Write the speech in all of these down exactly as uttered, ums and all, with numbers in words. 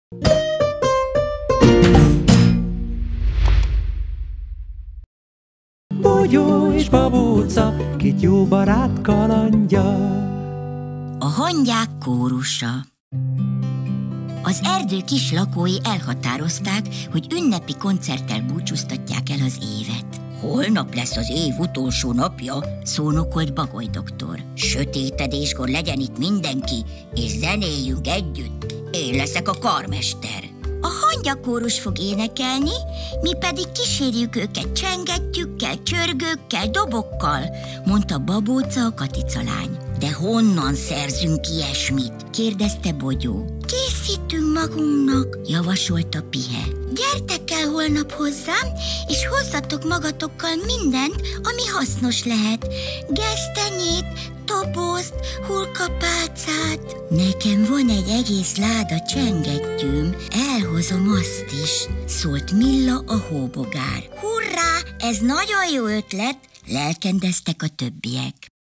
Bogyó és Babóca, két jó barát kalandja. A hangyák kórusa. Az erdő kis lakói elhatározták, hogy ünnepi koncerttel búcsúztatják el az évet. Holnap lesz az év utolsó napja, szónokolt Bagoly doktor. Sötétedéskor legyen itt mindenki, és zenéljünk együtt. Én leszek a karmester. A hangyakórus fog énekelni, mi pedig kísérjük őket csengettyűkkel, csörgőkkel, dobokkal, mondta Babóca a Katica lány. De honnan szerzünk ilyesmit? Kérdezte Bogyó. Készítünk magunknak, javasolta Pihe. Gyertek el holnap hozzám, és hozzatok magatokkal mindent, ami hasznos lehet. Gesztenyét, tobozt, hullkapálcát. Nekem van egy egész láda csengettyűm, elhozom azt is, szólt Milla a hóbogár. Hurrá, ez nagyon jó ötlet, lelkendeztek a többiek.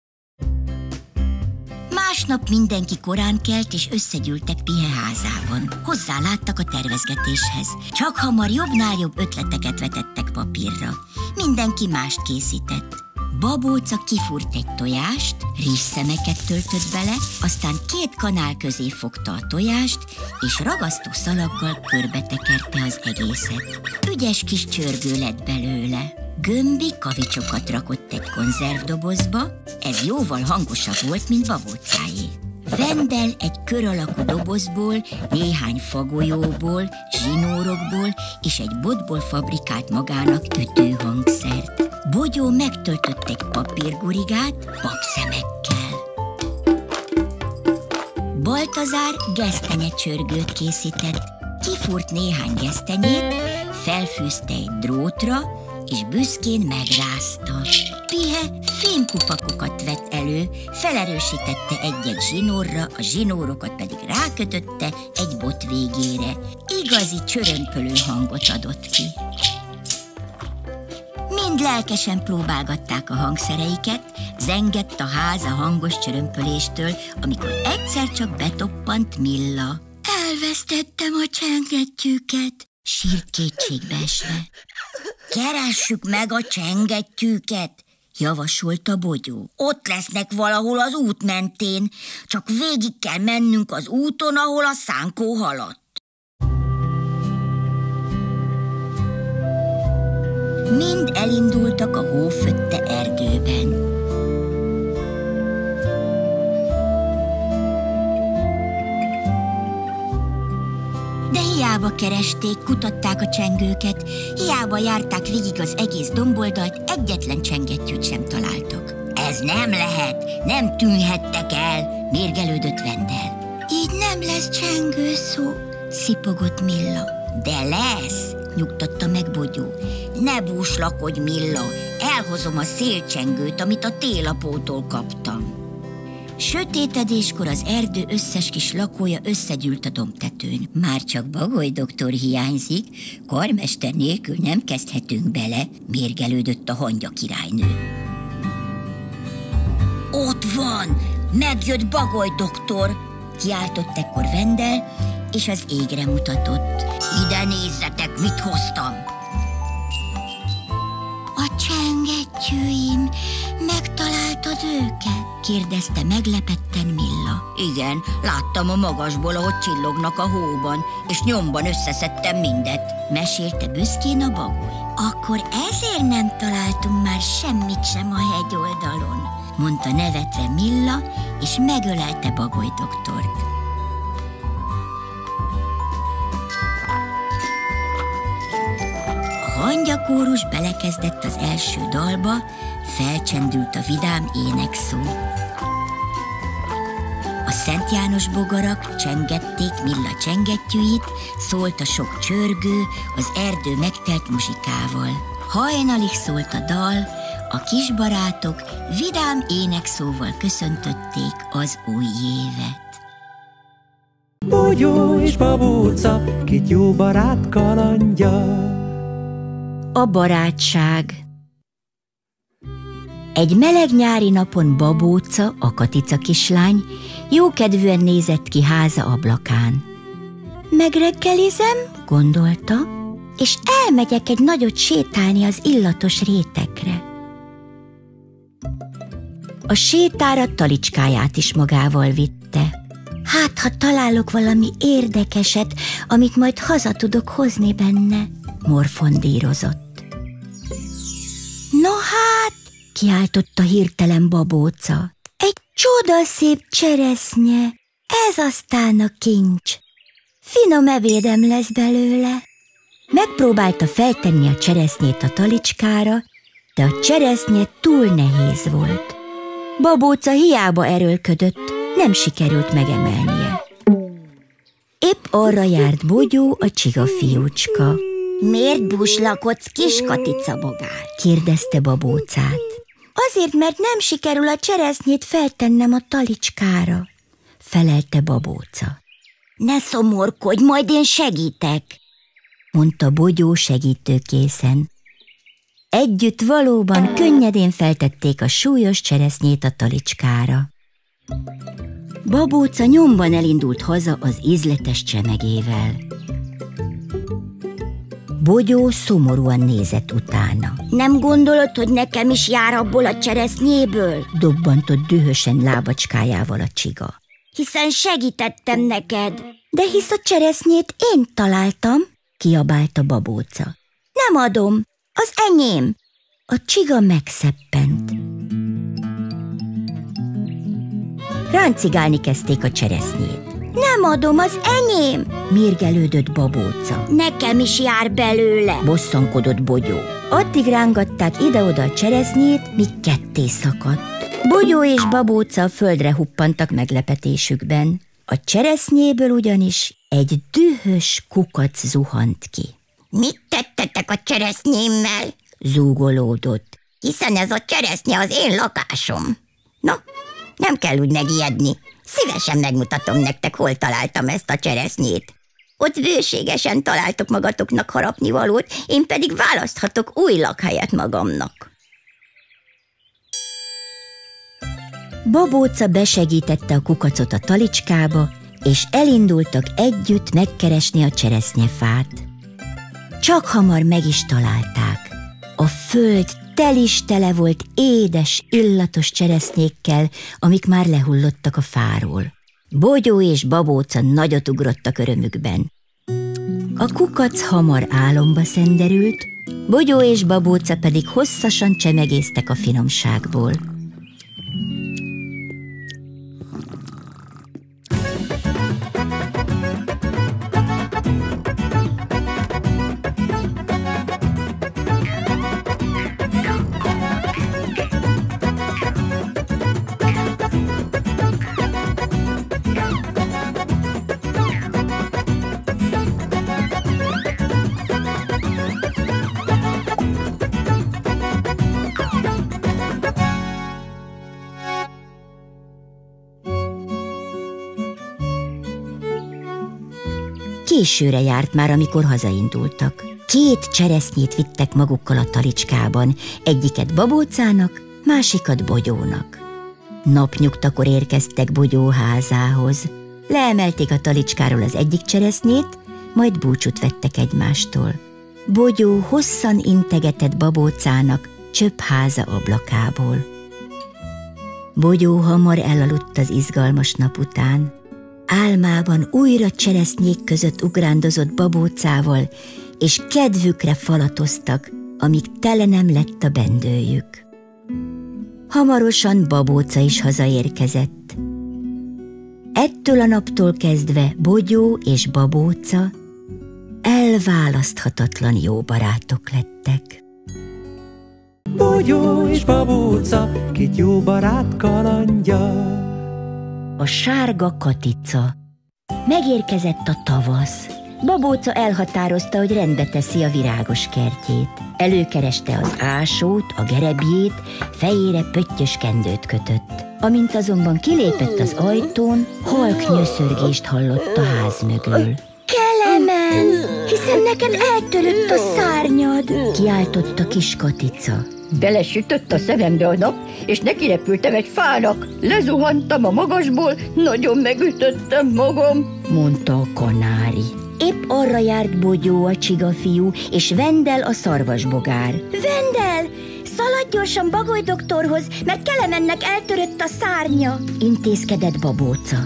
Másnap mindenki korán kelt, és összegyűltek Pihe házában. Hozzáláttak a tervezgetéshez. Csak hamar jobbnál jobb ötleteket vetettek papírra. Mindenki mást készített. Babóca kifúrt egy tojást, rizsszemeket töltött bele, aztán két kanál közé fogta a tojást, és ragasztó szalaggal körbetekerte az egészet. Ügyes kis csörgő lett belőle. Gömbi kavicsokat rakott egy konzervdobozba, ez jóval hangosabb volt, mint Babócáé. Vendel egy kör alakú dobozból, néhány fagolyóból, zsinórokból és egy botból fabrikált magának ütőhangszert. Bogyó megtöltött egy papírgurigát papszemekkel. Baltazár gesztenyecsörgőt készített. Kifúrt néhány gesztenyét, felfűzte egy drótra, és büszkén megrázta. Pihe fémkupakokat vett elő, felerősítette egy-egy zsinórra, a zsinórokat pedig rákötötte egy bot végére. Igazi csörömpölő hangot adott ki. Mind lelkesen próbálgatták a hangszereiket, zengett a ház a hangos csörömpöléstől, amikor egyszer csak betoppant Milla. Elvesztettem a csengettyűket, sírt kétségbeesve. Keressük meg a csengettyűket, javasolta Bogyó. Ott lesznek valahol az út mentén, csak végig kell mennünk az úton, ahol a szánkó haladt. Mind elindultak a hófötte erdőben. De hiába keresték, kutatták a csengőket, hiába járták végig az egész domboldalt, egyetlen csengettyűt sem találtak. Ez nem lehet, nem tűnhettek el, mérgelődött Vendel. Így nem lesz csengő szó, szipogott Milla. De lesz, nyugtatta meg Bogyó. Ne búslakodj, Milla, elhozom a szélcsengőt, amit a télapótól kaptam. Sötétedéskor az erdő összes kis lakója összegyűlt a dombtetőn. Már csak Bagoly doktor hiányzik, karmester nélkül nem kezdhetünk bele, mérgelődött a hangya királynő. Ott van, megjött Bagoly doktor, kiáltott ekkor Vendel, és az égre mutatott. Ide nézzetek, mit hoztam! A csengettyűim, megtaláltad őket? Kérdezte meglepetten Milla. Igen, láttam a magasból, ahogy csillognak a hóban, és nyomban összeszedtem mindet, mesélte büszkén a Bagoly. Akkor ezért nem találtunk már semmit sem a hegyoldalon, mondta nevetve Milla, és megölelte Bagoly doktort. A hangyakórus belekezdett az első dalba, felcsendült a vidám énekszó. A Szent János bogarak csengették Milla csengettyűit, szólt a sok csörgő, az erdő megtelt muzsikával. Hajnalig szólt a dal, a kisbarátok vidám énekszóval köszöntötték az új évet. Bogyó és Babóca, két jó barát kalandja. A barátság. Egy meleg nyári napon Babóca, a Katica kislány, jókedvűen nézett ki háza ablakán. Megreggelizem, gondolta, és elmegyek egy nagyot sétálni az illatos rétekre. A sétára talicskáját is magával vitte. Hát, ha találok valami érdekeset, amit majd haza tudok hozni benne, morfondírozott. No hát, kiáltotta hirtelen Babóca. Egy csodaszép cseresznye, ez aztán a kincs. Finom ebédem lesz belőle. Megpróbálta feltenni a cseresznyét a talicskára, de a cseresznye túl nehéz volt. Babóca hiába erőlködött, nem sikerült megemelnie. Épp arra járt Bogyó, a csigafiúcska. Miért buslakodsz, kis katicabogár? Kérdezte Babócát. Azért, mert nem sikerül a cseresznyét feltennem a talicskára, felelte Babóca. Ne szomorkodj, majd én segítek, mondta Bogyó segítőkészen. Együtt valóban könnyedén feltették a súlyos cseresznyét a talicskára. Babóca nyomban elindult haza az ízletes csemegével. Bogyó szomorúan nézett utána. Nem gondolod, hogy nekem is jár abból a cseresznyéből? Dobbantott dühösen lábacskájával a csiga. Hiszen segítettem neked. De hisz a cseresznyét én találtam, kiabálta Babóca. Nem adom, az enyém. A csiga megszeppent. Ráncigálni kezdték a cseresznyét. Nem adom, az enyém, mérgelődött Babóca. Nekem is jár belőle, bosszankodott Bogyó. Addig rángatták ide-oda a cseresznyét, míg ketté szakadt. Bogyó és Babóca a földre huppantak meglepetésükben. A cseresznyéből ugyanis egy dühös kukac zuhant ki. Mit tettetek a cseresznyémmel? Zúgolódott. Hiszen ez a cseresznye az én lakásom. Na, nem kell úgy megijedni. Szívesen megmutatom nektek, hol találtam ezt a cseresznyét. Ott bőségesen találtok magatoknak harapnivalót, én pedig választhatok új lakhelyet magamnak. Babóca besegítette a kukacot a talicskába, és elindultak együtt megkeresni a cseresznyefát. Csak hamar meg is találták. A föld tel is tele volt édes, illatos cseresznyékkel, amik már lehullottak a fáról. Bogyó és Babóca nagyot ugrottak örömükben. A kukac hamar álomba szenderült, Bogyó és Babóca pedig hosszasan csemegésztek a finomságból. Későre járt már, amikor hazaindultak. Két cseresznyét vittek magukkal a talicskában, egyiket Babócának, másikat Bogyónak. Napnyugtakor érkeztek Bogyó házához. Leemelték a talicskáról az egyik cseresznyét, majd búcsút vettek egymástól. Bogyó hosszan integetett Babócának csöpp háza ablakából. Bogyó hamar elaludt az izgalmas nap után. Álmában újra cseresznyék között ugrándozott Babócával, és kedvükre falatoztak, amíg tele nem lett a bendőjük. Hamarosan Babóca is hazaérkezett. Ettől a naptól kezdve Bogyó és Babóca elválaszthatatlan jó barátok lettek. Bogyó és Babóca, két jó barát kalandja. A sárga katica. Megérkezett a tavasz. Babóca elhatározta, hogy rendbe teszi a virágos kertjét. Előkereste az ásót, a gerebjét, fejére pöttyös kendőt kötött. Amint azonban kilépett az ajtón, halk nyöszörgést hallott a ház mögül. Kelemen, hiszen neked eltörött a szárnyad, kiáltott a kis katica. Belesütött a szemembe a nap, és nekirepültem egy fának. Lezuhantam a magasból, nagyon megütöttem magam, mondta a kanári. Épp arra járt Bogyó, a csigafiú, és Vendel, a szarvasbogár. Vendel, szaladj gyorsan Bagoly doktorhoz, mert Kelemennek eltörött a szárnya, intézkedett Babóca.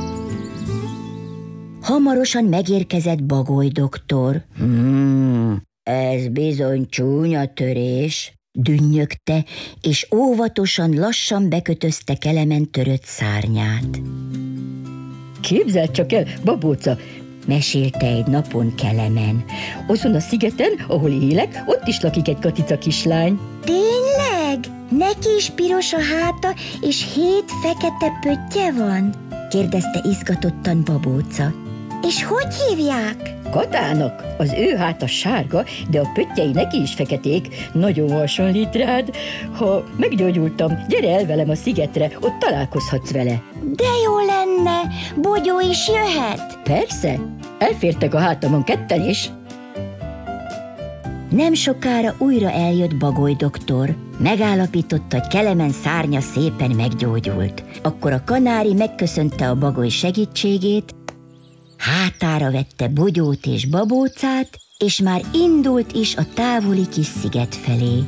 Hamarosan megérkezett Bagoly doktor. Hmm, ez bizony csúnya törés, dünnyögte, és óvatosan, lassan bekötözte Kelemen törött szárnyát. Képzeld csak el, Babóca, mesélte egy napon Kelemen. Azon a szigeten, ahol élek, ott is lakik egy Katica kislány. Tényleg? Neki is piros a háta, és hét fekete pöttye van? Kérdezte izgatottan Babóca. És hogy hívják? Katának. Az ő háta sárga, de a pöttyei neki is feketék. Nagyon hasonlít rád. Ha meggyógyultam, gyere el velem a szigetre, ott találkozhatsz vele. De jó lenne, Bogyó is jöhet. Persze, elfértek a hátamon ketten is. Nem sokára újra eljött Bagoly doktor. Megállapította, hogy Kelemen szárnya szépen meggyógyult. Akkor a kanári megköszönte a Bagoly segítségét, hátára vette Bogyót és Babócát, és már indult is a távoli kis sziget felé.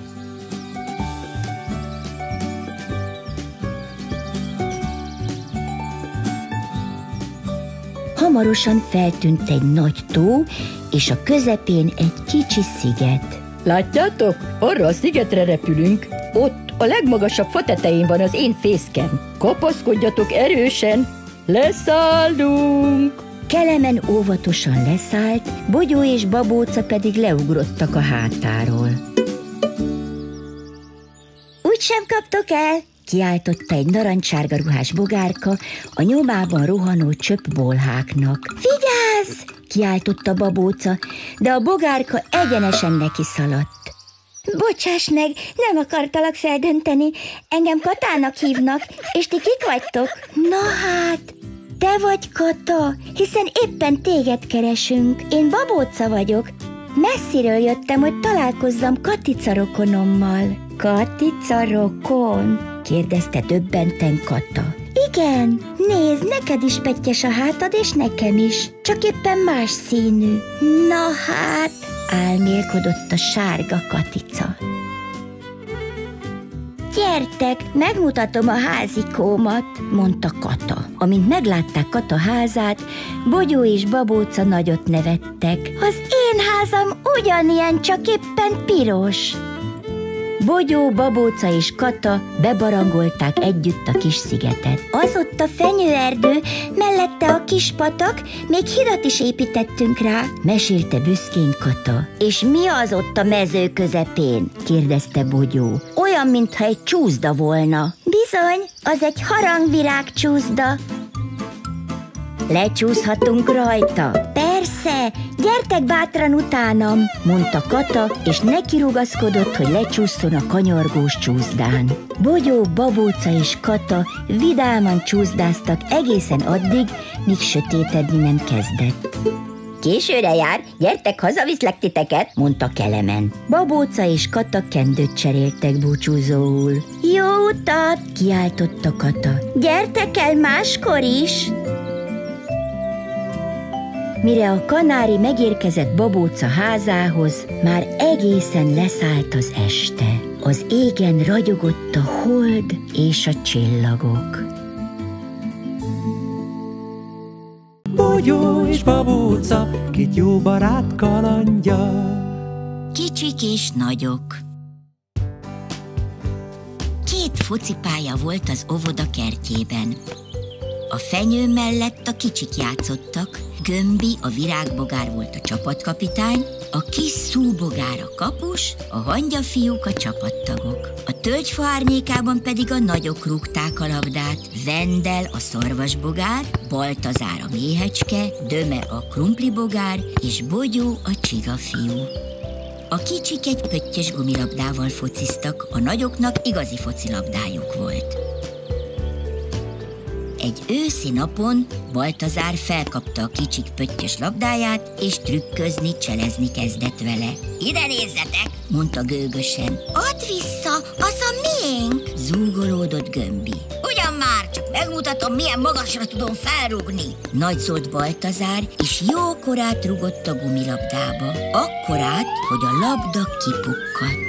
Hamarosan feltűnt egy nagy tó, és a közepén egy kicsi sziget. Látjátok? Arra a szigetre repülünk. Ott a legmagasabb fa tetején van az én fészkem. Kapaszkodjatok erősen, leszállunk! Kelemen óvatosan leszállt, Bogyó és Babóca pedig leugrottak a hátáról. Úgysem kaptok el, kiáltotta egy narancsárga ruhás bogárka a nyomában rohanó csöppbolháknak. Vigyázz! Kiáltotta Babóca, de a bogárka egyenesen neki szaladt. Bocsáss meg, nem akartalak feldönteni, engem Katának hívnak, és ti kik vagytok? Na hát, te vagy Kata, hiszen éppen téged keresünk. Én Babóca vagyok. Messziről jöttem, hogy találkozzam Katica rokonommal. Katica rokon? Kérdezte döbbenten Kata. Igen, nézd, neked is pettyes a hátad, és nekem is. Csak éppen más színű. Na hát, álmélkodott a sárga Katica. Gyertek, megmutatom a házikómat, mondta Kata. Amint meglátták Kata házát, Bogyó és Babóca nagyot nevettek. Az én házam ugyanilyen, csak éppen piros. Bogyó, Babóca és Kata bebarangolták együtt a kis szigetet. Az ott a fenyőerdő, mellette a kis patak, még hidat is építettünk rá, mesélte büszkén Kata. És mi az ott a mező közepén? Kérdezte Bogyó. Olyan, mintha egy csúszda volna. Bizony, az egy harangvirág csúszda. Lecsúszhatunk rajta? Persze, gyertek bátran utánam, mondta Kata, és nekirugaszkodott, hogy lecsúszson a kanyargós csúszdán. Bogyó, Babóca és Kata vidáman csúszdáztak egészen addig, míg sötétedni nem kezdett. Későre jár, gyertek, hazaviszlek titeket, mondta Kelemen. Babóca és Kata kendőt cseréltek búcsúzóul. Jó utat, kiáltotta Kata. Gyertek el máskor is! Mire a kanári megérkezett Babóca házához, már egészen leszállt az este. Az égen ragyogott a hold és a csillagok. Bogyó és Babóca, két jó barát kalandja. Kicsik és nagyok. Két focipálya volt az óvoda kertjében. A fenyő mellett a kicsik játszottak, Gömbi, a virágbogár volt a csapatkapitány, a kis szúbogár a kapus, a hangyafiúk a csapattagok. A tölgyfa árnyékában pedig a nagyok rúgták a labdát, Vendel a szarvasbogár, Baltazár a méhecske, Döme a krumplibogár és Bogyó a csigafiú. A kicsik egy pöttyös gumilabdával fociztak, a nagyoknak igazi focilabdájuk volt. Egy őszi napon Baltazár felkapta a kicsik pöttyös labdáját, és trükközni, cselezni kezdett vele. Ide nézzetek, mondta gőgösen. Add vissza, az a miénk, zúgolódott Gömbi. Ugyan már, csak megmutatom, milyen magasra tudom felrúgni. Nagy szólt Baltazár, és jókorát rugott a gumilabdába. Akkorát, hogy a labda kipukkadt.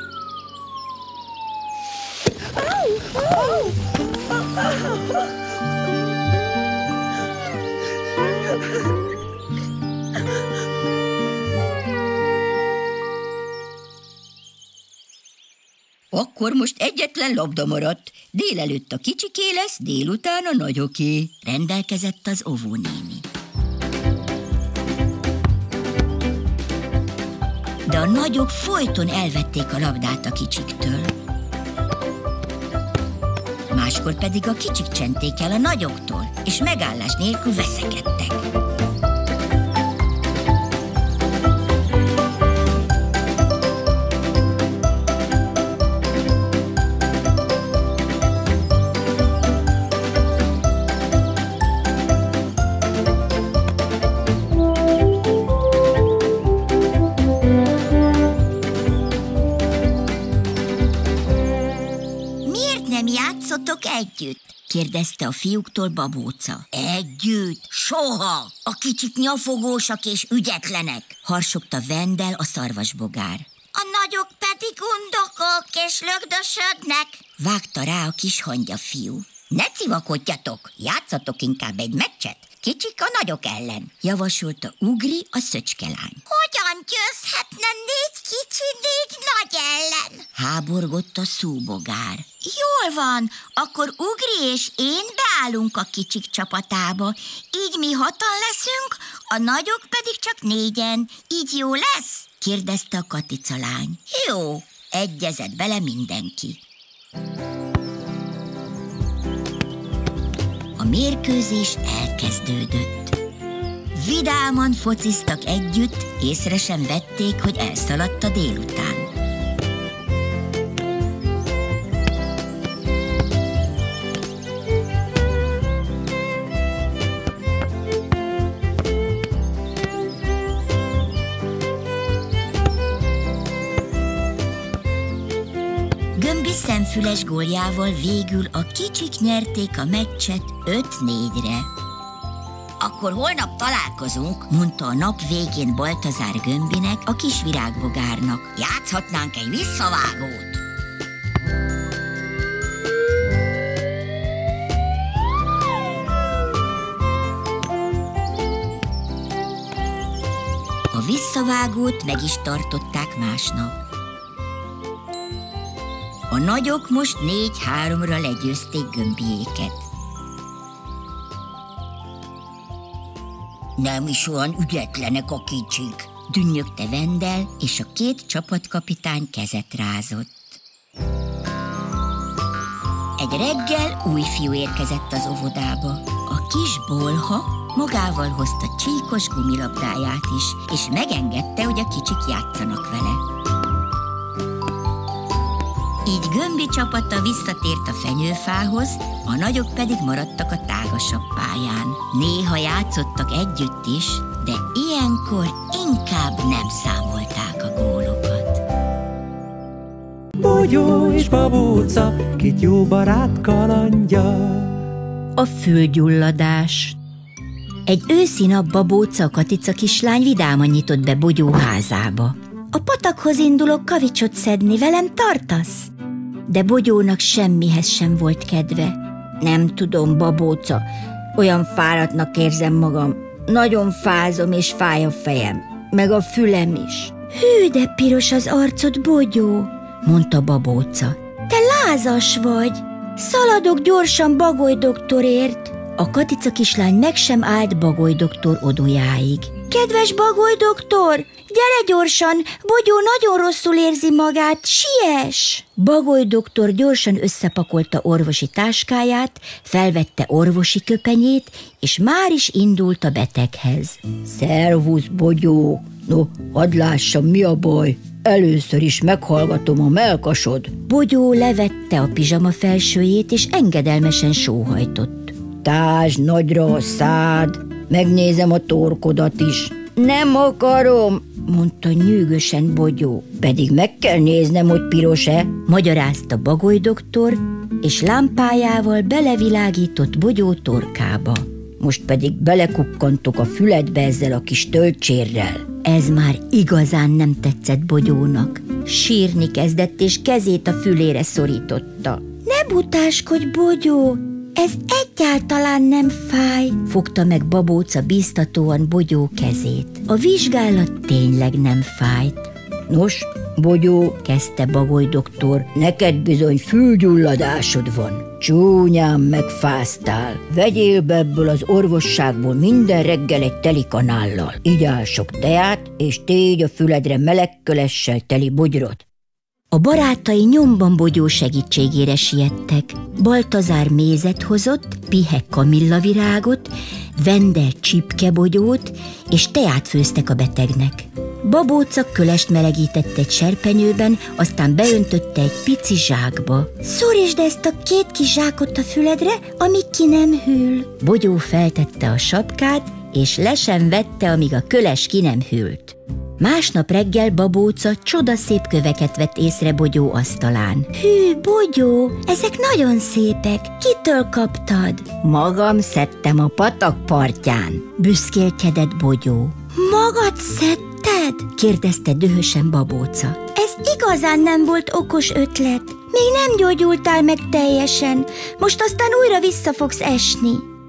Akkor most egyetlen labda maradt. Délelőtt a kicsiké lesz, délután a nagyoké, rendelkezett az óvónéni. De a nagyok folyton elvették a labdát a kicsiktől. Máskor pedig a kicsik csenték el a nagyoktól, és megállás nélkül veszekedtek. Együtt? kérdezte a fiúktól Babóca. Együtt? Soha! A kicsik nyafogósak és ügyetlenek, harsogta Vendel a szarvasbogár. A nagyok pedig undokok és lögdösödnek, vágta rá a kis hangya fiú. Ne civakodjatok, játszatok inkább egy meccset, kicsik a nagyok ellen, javasolta Ugri, a szöcskelány. Hogyan győzhetne négy kicsi négy nagy ellen? Háborgott a szúbogár. Jól van, akkor Ugri és én beállunk a kicsik csapatába, így mi hatan leszünk, a nagyok pedig csak négyen, így jó lesz? kérdezte a Katica lány. Jó, egyezett bele mindenki. A mérkőzés elkezdődött. Vidáman fociztak együtt, észre sem vették, hogy elszaladt a délután. Gömbi szemfüles góljával végül a kicsik nyerték a meccset öt négyre. Akkor holnap találkozunk, mondta a nap végén Baltazár Gömbinek, a kis virágbogárnak. Játszhatnánk egy visszavágót. A visszavágót meg is tartották másnap. A nagyok most négy-háromra legyőzték Gömbiéket. Nem is olyan ügyetlenek a kicsik, dünnyögte Vendel, és a két csapatkapitány kezet rázott. Egy reggel új fiú érkezett az óvodába. A kis bolha magával hozta csíkos gumilabdáját is, és megengedte, hogy a kicsik játszanak vele. Így Gömbi csapata visszatért a fenyőfához, a nagyok pedig maradtak a tágasabb pályán. Néha játszottak együtt is, de ilyenkor inkább nem számolták a gólokat. Bogyó és Babóca, két jó barát kalandja. A fülgyulladás. Egy őszi nap Babóca, a Katica kislány vidáman nyitott be Bogyó házába. A patakhoz indulok kavicsot szedni, velem tartasz? De Bogyónak semmihez sem volt kedve. Nem tudom, Babóca, olyan fáradtnak érzem magam. Nagyon fázom és fáj a fejem, meg a fülem is. Hű, de piros az arcod, Bogyó, mondta Babóca. Te lázas vagy, szaladok gyorsan Bagoly doktorért. A Katica kislány meg sem állt Bagoly doktor odujáig. Kedves Bagoly doktor, gyere gyorsan, Bogyó nagyon rosszul érzi magát, siess! Bagoly doktor gyorsan összepakolta orvosi táskáját, felvette orvosi köpenyét, és már is indult a beteghez. Szervusz, Bogyó! No, hadd lássam, mi a baj? Először is meghallgatom a melkasod. Bogyó levette a pizsama felsőjét, és engedelmesen sóhajtott. Tásd nagyra a szád, megnézem a torkodat is. Nem akarom, mondta nyűgösen Bogyó. Pedig meg kell néznem, hogy piros-e, magyarázta Bagoly doktor, és lámpájával belevilágított Bogyó torkába. Most pedig belekukkantok a füledbe ezzel a kis töltsérrel. Ez már igazán nem tetszett Bogyónak. Sírni kezdett, és kezét a fülére szorította. Ne butáskodj, Bogyó, ez egyáltalán nem fáj, fogta meg Babóca bíztatóan Bogyó kezét. A vizsgálat tényleg nem fájt. Nos, Bogyó, kezdte Bagoly doktor, neked bizony fülgyulladásod van. Csúnyán megfáztál. Vegyél be ebből az orvosságból minden reggel egy teli kanállal. Igyál sok teát, és tégy a füledre melegkölessel teli bugyrot. A barátai nyomban Bogyó segítségére siettek. Baltazár mézet hozott, Pihe kamillavirágot, Vendel csipkebogyót, és teát főztek a betegnek. Babóca kölest melegített egy serpenyőben, aztán beöntötte egy pici zsákba. Szorítsd ezt a két kis zsákot a füledre, amíg ki nem hűl. Bogyó feltette a sapkát, és le sem vette, amíg a köles ki nem hűlt. Másnap reggel Babóca csodaszép köveket vett észre Bogyó asztalán. Hű, Bogyó, ezek nagyon szépek. Kitől kaptad? Magam szedtem a patak partján, büszkélkedett Bogyó. Magad szedted? kérdezte dühösen Babóca. Ez igazán nem volt okos ötlet. Még nem gyógyultál meg teljesen. Most aztán újra vissza fogsz esni.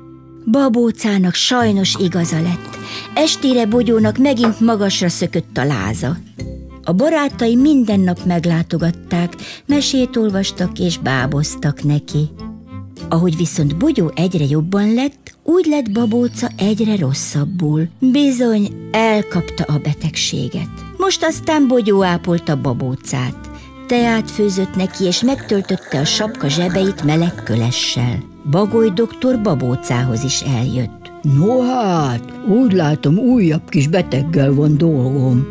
Babócának sajnos igaza lett. Estére Bogyónak megint magasra szökött a láza. A barátai minden nap meglátogatták, mesét olvastak és báboztak neki. Ahogy viszont Bogyó egyre jobban lett, úgy lett Babóca egyre rosszabbul. Bizony elkapta a betegséget. Most aztán Bogyó ápolta Babócát. Teát főzött neki, és megtöltötte a sapka zsebeit meleg kölessel. Bagoly doktor Babócához is eljött. No hát, úgy látom, újabb kis beteggel van dolgom.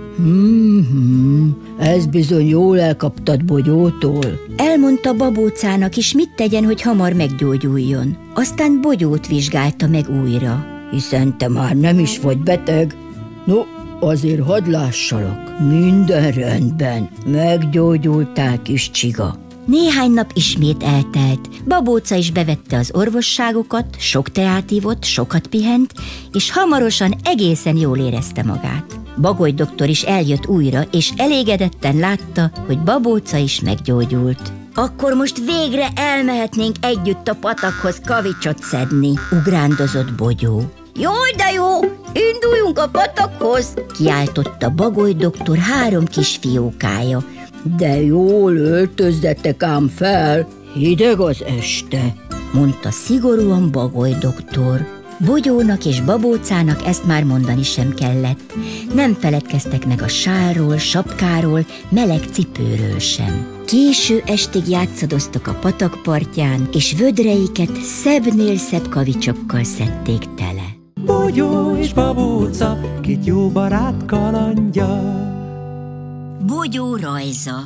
Hmm, ez bizony jól elkaptad Bogyótól. Elmondta Babócának is, mit tegyen, hogy hamar meggyógyuljon. Aztán Bogyót vizsgálta meg újra. Hiszen te már nem is vagy beteg. No, azért hadd lássalak. Minden rendben. Meggyógyultál, kis csiga. Néhány nap ismét eltelt. Babóca is bevette az orvosságokat, sok teát ivott, sokat pihent, és hamarosan egészen jól érezte magát. Bagoly doktor is eljött újra, és elégedetten látta, hogy Babóca is meggyógyult. Akkor most végre elmehetnénk együtt a patakhoz kavicsot szedni, ugrándozott Bogyó. Jól, de jó, induljunk a patakhoz, kiáltotta Bagoly doktor három kis fiókája. De jól öltözzetek ám fel, hideg az este, mondta szigorúan Bagoly doktor. Bogyónak és Babócának ezt már mondani sem kellett. Nem feledkeztek meg a sálról, sapkáról, meleg cipőről sem. Késő estig játszadoztak a patak partján, és vödreiket szebbnél szebb kavicsokkal szedték tele. Bogyó és Babóca, két jó barát kalandja. Bogyó rajza.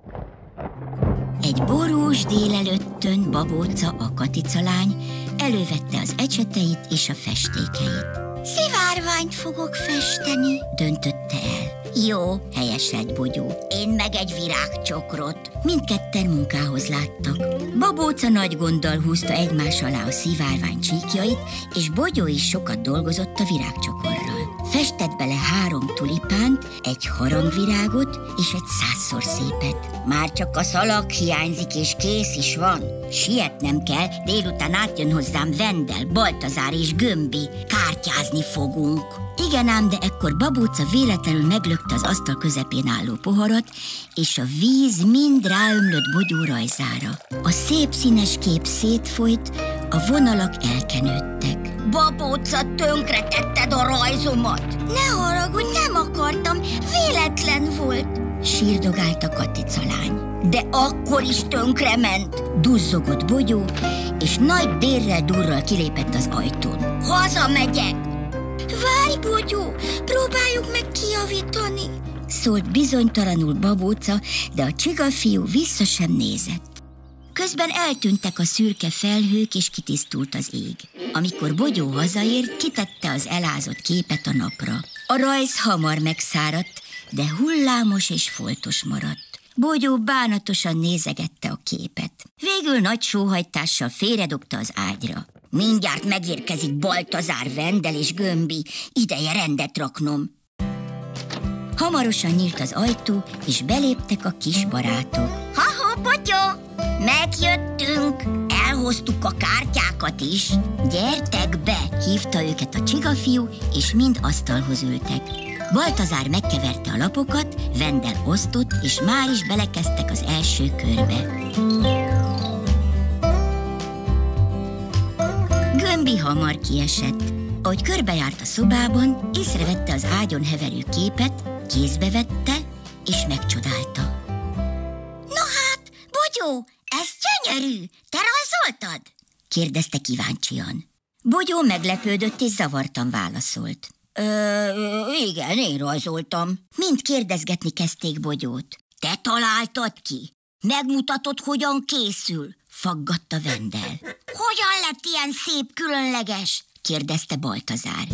Egy borús délelőttön Babóca, a katicalány, elővette az ecseteit és a festékeit. Szivárványt fogok festeni, döntötte el. Jó, helyeselt Bogyó, én meg egy virágcsokrot. Mindketten munkához láttak. Babóca nagy gonddal húzta egymás alá a szivárvány csíkjait, és Bogyó is sokat dolgozott a virágcsokorral. Festett bele három tulipánt, egy harangvirágot és egy százszor szépet. Már csak a szalag hiányzik, és kész is van. Sietnem kell, délután átjön hozzám Vendel, Baltazár és Gömbi. Kártyázni fogunk. Igen ám, de ekkor Babóca véletlenül meglökte az asztal közepén álló poharat, és a víz mind ráömlött Bogyó rajzára. A szép színes kép szétfolyt, a vonalak elkenődtek. Babóca, tönkretetted a rajzomat! Ne haragudj, nem akartam, véletlen volt! Sírdogált a katicalány. De akkor is tönkrement! Duzzogott Bogyó, és nagy dérrel durral kilépett az ajtón. Hazamegyek! Várj, Bogyó, próbáljuk meg kijavítani! Szólt bizonytalanul Babóca, de a csigafiú vissza sem nézett. Közben eltűntek a szürke felhők, és kitisztult az ég. Amikor Bogyó hazaért, kitette az elázott képet a napra. A rajz hamar megszáradt, de hullámos és foltos maradt. Bogyó bánatosan nézegette a képet. Végül nagy sóhajtással félredobta az ágyra. Mindjárt megérkezik Baltazár, Vendel és Gömbi, ideje rendet raknom. Hamarosan nyílt az ajtó, és beléptek a kis barátok. Ha-ha, Bogyó! Megjöttünk! Elhoztuk a kártyákat is! Gyertek be! Hívta őket a csigafiú, és mind asztalhoz ültek. Baltazár megkeverte a lapokat, Vendel osztott, és már is belekezdtek az első körbe. Gömbi hamar kiesett. Ahogy körbejárt a szobában, észrevette az ágyon heverő képet, kézbe vette, és megcsodálta. No hát, Bogyó, ez gyönyörű! Te rajzoltad? Kérdezte kíváncsian. Bogyó meglepődött és zavartan válaszolt. Ö, igen, én rajzoltam. Mind kérdezgetni kezdték Bogyót. Te találtad ki? Megmutatod, hogyan készül? Faggatta Vendel. Hogyan lett ilyen szép, különleges? Kérdezte Baltazár.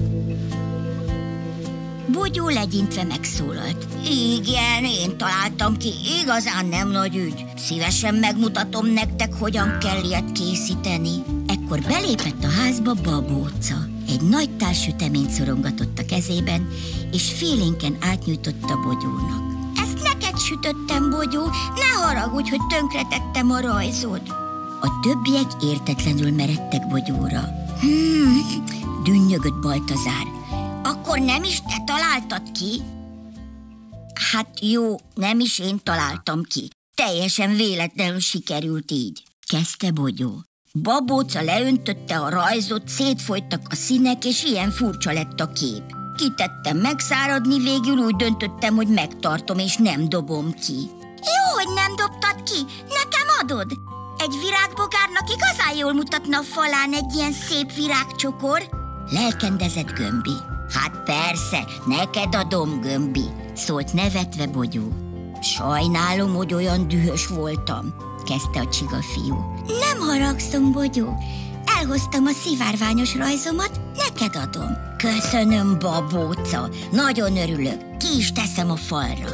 Bogyó legyintve megszólalt. Igen, én találtam ki, igazán nem nagy ügy. Szívesen megmutatom nektek, hogyan kell ilyet készíteni. Ekkor belépett a házba Babóca. Egy nagy tál süteményt szorongatott a kezében, és félénken átnyújtotta Bogyónak. Ezt neked sütöttem, Bogyó, ne haragudj, hogy tönkretettem a rajzod. A többiek értetlenül meredtek Bogyóra. Hmm, dünnyögött Baltazár. Akkor nem is te találtad ki? Hát jó, nem is én találtam ki. Teljesen véletlenül sikerült így, kezdte Bogyó. Babóca leöntötte a rajzot, szétfolytak a színek, és ilyen furcsa lett a kép. Kitettem megszáradni, végül úgy döntöttem, hogy megtartom, és nem dobom ki. Jó, hogy nem dobtad ki, nekem adod. Egy virágbogárnak igazán jól mutatna a falán egy ilyen szép virágcsokor. Lelkendezett Gömbi. Hát persze, neked adom, Gömbi, szólt nevetve Bogyó. Sajnálom, hogy olyan dühös voltam, kezdte a csigafiú. Nem haragszom, Bogyó, elhoztam a szivárványos rajzomat, neked adom. Köszönöm, Babóca, nagyon örülök, ki is teszem a falra.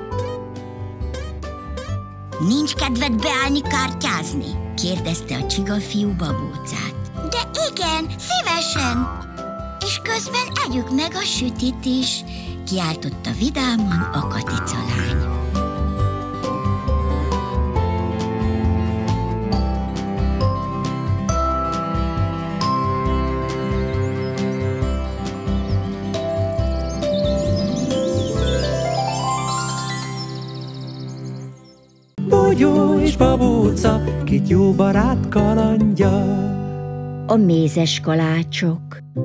Nincs kedved beállni kártyázni? Kérdezte a csigafiú Babócát. De igen, szívesen! És közben együk meg a sütit is, kiáltotta vidáman a Katica lány. Bogyó és Babóca, két jó barát kalandja. A mézes kalácsok.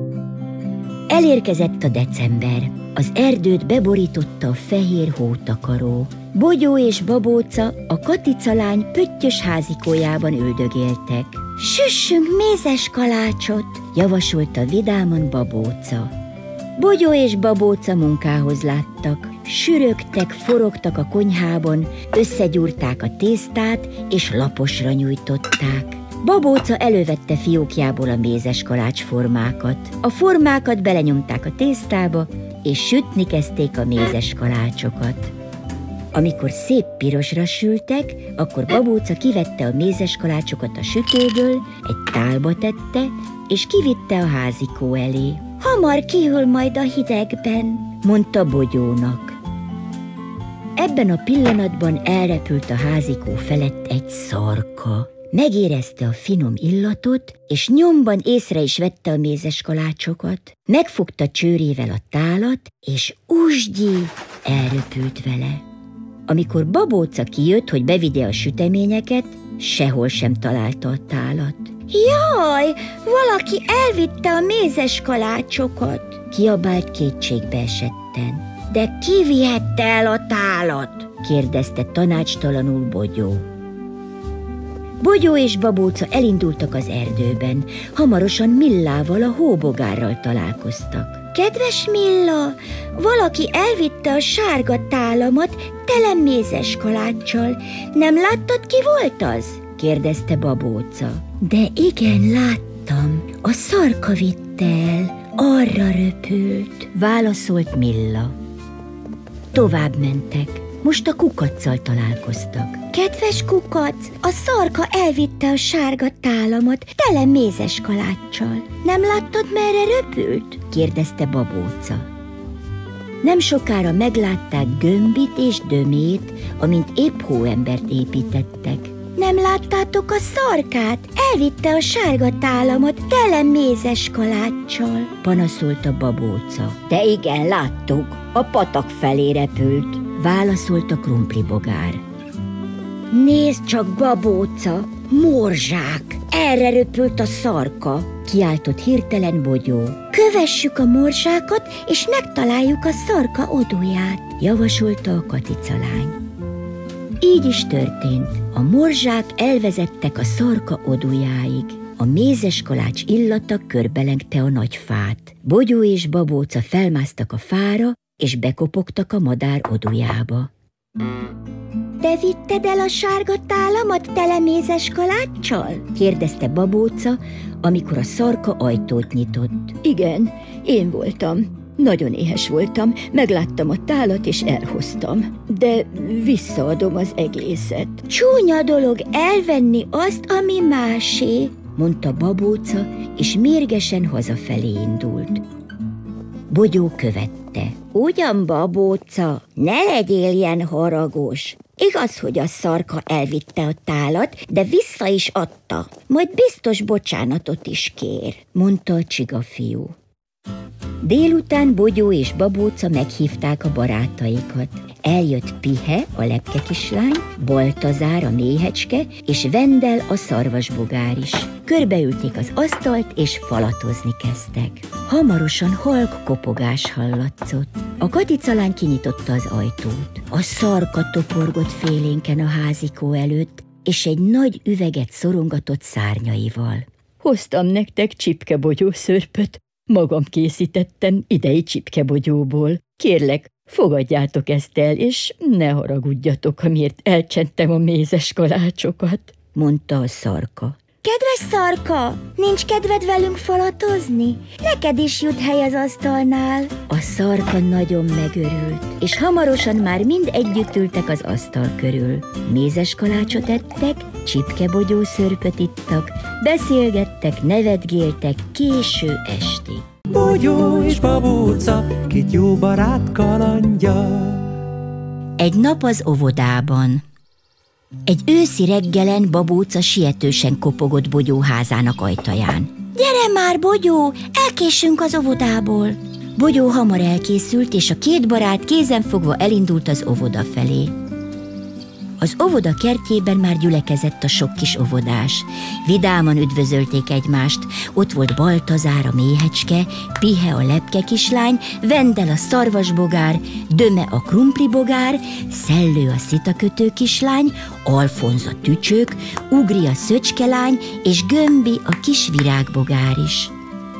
Elérkezett a december. Az erdőt beborította a fehér hótakaró. Bogyó és Babóca a Katica lány pöttyös házikójában üldögéltek. Süssünk mézes kalácsot, javasolta vidáman Babóca. Bogyó és Babóca munkához láttak. Sürögtek, forogtak a konyhában, összegyúrták a tésztát és laposra nyújtották. Babóca elővette fiókjából a mézes kalács formákat. A formákat belenyomták a tésztába, és sütni kezdték a mézes kalácsokat. Amikor szép pirosra sültek, akkor Babóca kivette a mézes kalácsokat a sütőből, egy tálba tette, és kivitte a házikó elé. Hamar kihűl majd a hidegben, mondta Bogyónak. Ebben a pillanatban elrepült a házikó felett egy szarka. Megérezte a finom illatot, és nyomban észre is vette a mézes kalácsokat. Megfogta csőrével a tálat, és usgyi, elröpült vele. Amikor Babóca kijött, hogy bevigye a süteményeket, sehol sem találta a tálat. Jaj, valaki elvitte a mézes kalácsokat, kiabált kétségbe esetten. De ki vihette el a tálat? Kérdezte tanácstalanul Bogyó. Bogyó és Babóca elindultak az erdőben. Hamarosan Millával, a hóbogárral találkoztak. Kedves Milla, valaki elvitte a sárga tálamat tele mézes kaláccsal. Nem láttad, ki volt az? kérdezte Babóca. De igen, láttam. A szarka vitte el, arra röpült, válaszolt Milla. Tovább mentek. Most a kukacccal találkoztak. Kedves kukac, a szarka elvitte a sárga tálamat tele mézes kaláccsal. Nem láttad, merre röpült? kérdezte Babóca. Nem sokára meglátták Gömbit és Dömét, amint épp hóembert építettek. Nem láttátok a szarkát? Elvitte a sárga tálamat tele mézes kaláccsal, panaszolta Babóca. De igen, láttuk, a patak felé repült, válaszolt a krumplibogár. Nézd csak, Babóca, morzsák! Erre röpült a szarka, kiáltott hirtelen Bogyó. Kövessük a morzsákat, és megtaláljuk a szarka odúját, javasolta a katicalány. Így is történt. A morzsák elvezettek a szarka odújáig. A mézes kalács illata körbelengte a nagy fát. Bogyó és Babóca felmásztak a fára, és bekopogtak a madár odújába. Te vitted el a sárga tálamat tele mézes kaláccsal? kérdezte Babóca, amikor a szarka ajtót nyitott. Igen, én voltam. Nagyon éhes voltam, megláttam a tálat és elhoztam, de visszaadom az egészet. Csúnya dolog elvenni azt, ami másé, mondta Babóca, és mérgesen hazafelé indult. Bogyó követte. Ugyan, Babóca, ne legyél ilyen haragos. Igaz, hogy a szarka elvitte a tálat, de vissza is adta. Majd biztos bocsánatot is kér, mondta a csigafiú. Délután Bogyó és Babóca meghívták a barátaikat. Eljött Pihe, a lepkekislány, Baltazár, a méhecske, és Vendel, a szarvasbogár is. Körbeülték az asztalt, és falatozni kezdtek. Hamarosan halk kopogás hallatszott. A katicalány kinyitotta az ajtót. A szarka toporgott félénken a házikó előtt, és egy nagy üveget szorongatott szárnyaival. Hoztam nektek csipkebogyó szörpöt. Magam készítettem idei csipkebogyóból. Kérlek, fogadjátok ezt el, és ne haragudjatok, amiért elcsentem a mézes kalácsokat, mondta a szarka. Kedves szarka, nincs kedved velünk falatozni? Neked is jut hely az asztalnál. A szarka nagyon megörült, és hamarosan már mind együtt ültek az asztal körül. Mézes kalácsot ettek, csipkebogyó szörpöt ittak, beszélgettek, nevetgéltek késő estig. Bogyó és Babóca, két jó barát kalandja. Egy nap az óvodában. Egy őszi reggelen Babóca sietősen kopogott Bogyó házának ajtaján. Gyere már, Bogyó, elkésünk az óvodából. Bogyó hamar elkészült, és a két barát kézenfogva elindult az óvoda felé. Az óvoda kertjében már gyülekezett a sok kis óvodás. Vidáman üdvözölték egymást. Ott volt Baltazár, a méhecske, Pihe, a lepkekislány, Vendel, a szarvasbogár, Döme, a krumplibogár, Szellő, a szitakötő kislány, Alfonz, a tücsök, Ugri, a szöcskelány, és Gömbi, a kis virágbogár is.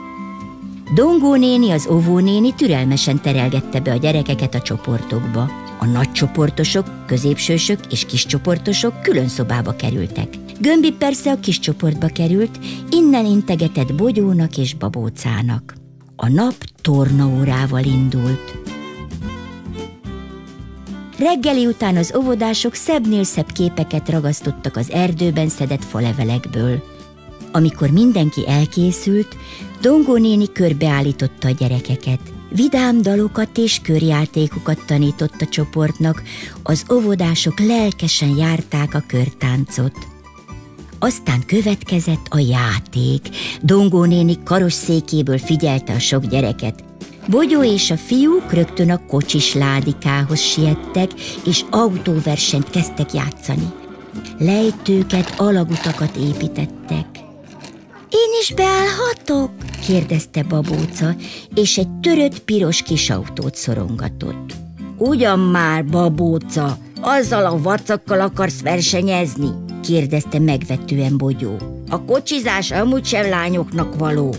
Dongó néni, az óvónéni türelmesen terelgette be a gyerekeket a csoportokba. A nagy csoportosok, középsősök és kis csoportosok külön szobába kerültek. Gömbi persze a kis csoportba került, innen integetett Bogyónak és Babócának. A nap tornaórával indult. Reggeli után az óvodások szebbnél szebb képeket ragasztottak az erdőben szedett falevelekből. Amikor mindenki elkészült, Dongó néni körbeállította a gyerekeket. Vidám dalokat és körjátékokat tanított a csoportnak, az óvodások lelkesen járták a körtáncot. Aztán következett a játék. Dongó néni karosszékéből figyelte a sok gyereket. Bogyó és a fiúk rögtön a kocsis ládikához siettek, és autóversenyt kezdtek játszani. Lejtőket, alagutakat építettek. Én is beállhatok? kérdezte Babóca, és egy törött piros kis autót szorongatott. Ugyan már, Babóca, azzal a vacakkal akarsz versenyezni? kérdezte megvetően Bogyó. A kocsizás amúgy sem lányoknak való.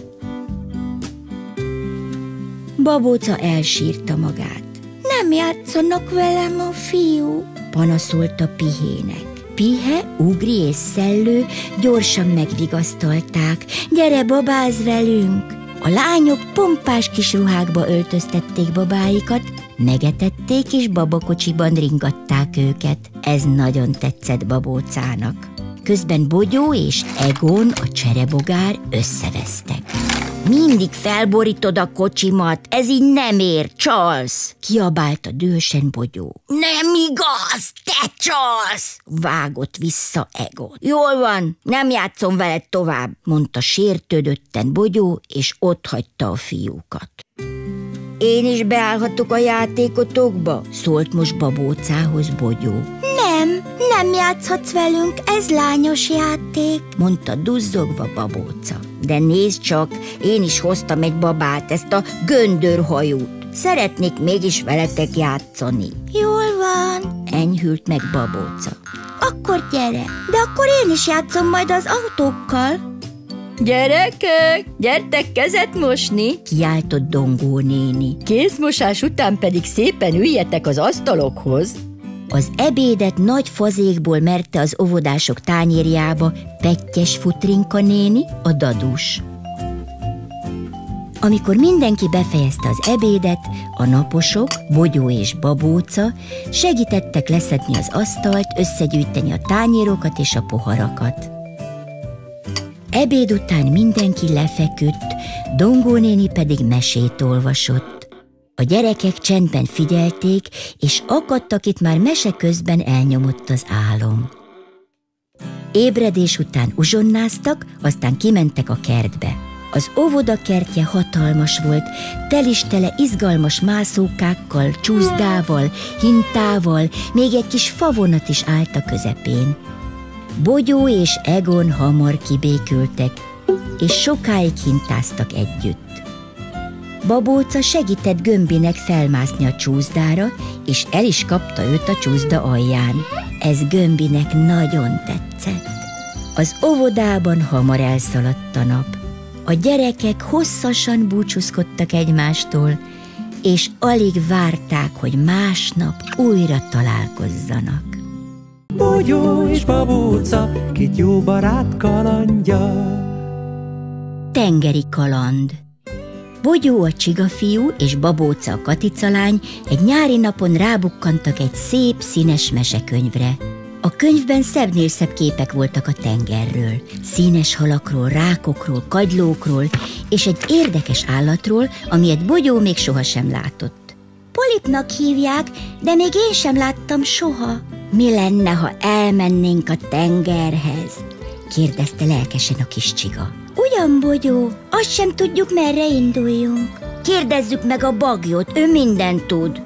Babóca elsírta magát. Nem játszanak velem a fiú, panaszolta Pihének. Pihe, Ugri és Szellő gyorsan megvigasztalták. Gyere, babázz velünk! A lányok pompás kis ruhákba öltöztették babáikat, megetették és babakocsiban ringatták őket. Ez nagyon tetszett Babócának. Közben Bogyó és Egon, a cserebogár összevesztek. Mindig felborítod a kocsimat, ez így nem ér, csalsz! Kiabálta dühösen Bogyó. Nem igaz, te csalsz! Vágott vissza Egon. Jól van, nem játszom veled tovább, mondta sértődötten Bogyó, és otthagyta a fiúkat. Én is beállhatok a játékotokba? Szólt most Babócához Bogyó. Nem, nem játszhatsz velünk, ez lányos játék, mondta duzzogva Babóca. De nézd csak, én is hoztam egy babát, ezt a göndörhajót. Szeretnék mégis veletek játszani. Jól van, enyhült meg Babóca. Akkor gyere, de akkor én is játszom majd az autókkal. Gyerekek, gyertek kezet mosni, kiáltott Dongó néni. Kézmosás után pedig szépen üljetek az asztalokhoz. Az ebédet nagy fazékból merte az óvodások tányérjába Pettyes Futrinka néni, a dadus. Amikor mindenki befejezte az ebédet, a naposok, Bogyó és Babóca segítettek leszedni az asztalt, összegyűjteni a tányérokat és a poharakat. Ebéd után mindenki lefeküdt, Dongó néni pedig mesét olvasott. A gyerekek csendben figyelték, és akadtak, itt már mese közben elnyomott az álom. Ébredés után uzsonnáztak, aztán kimentek a kertbe. Az óvoda kertje hatalmas volt, telistele izgalmas mászókákkal, csúszdával, hintával, még egy kis favonat is állt a közepén. Bogyó és Egon hamar kibékültek, és sokáig hintáztak együtt. Babóca segített Gömbinek felmászni a csúszdára, és el is kapta őt a csúszda alján. Ez Gömbinek nagyon tetszett. Az óvodában hamar elszaladt a nap. A gyerekek hosszasan búcsúzkodtak egymástól, és alig várták, hogy másnap újra találkozzanak. Bogyó és Babóca, két jó barát kalandja. Tengeri kaland. Bogyó a csigafiú és Babóca a katicalány egy nyári napon rábukkantak egy szép, színes mesekönyvre. A könyvben szebbnél szebb képek voltak a tengerről, színes halakról, rákokról, kagylókról és egy érdekes állatról, amilyet Bogyó még sohasem látott. Polipnak hívják, de még én sem láttam soha. Mi lenne, ha elmennénk a tengerhez? Kérdezte lelkesen a kis csiga. Ugyan, Bogyó, azt sem tudjuk, merre induljunk. Kérdezzük meg a Bagyot, ő mindent tud.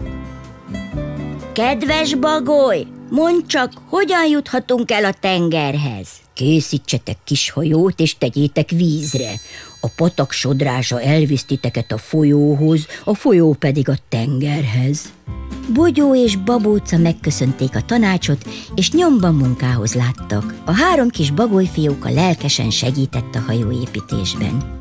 Kedves Bagoly, mondd csak, hogyan juthatunk el a tengerhez? Készítsetek kis hajót és tegyétek vízre. A patak sodrása elvisz titeket a folyóhoz, a folyó pedig a tengerhez. Bogyó és Babóca megköszönték a tanácsot, és nyomban munkához láttak. A három kis bagolyfióka lelkesen segített a hajóépítésben.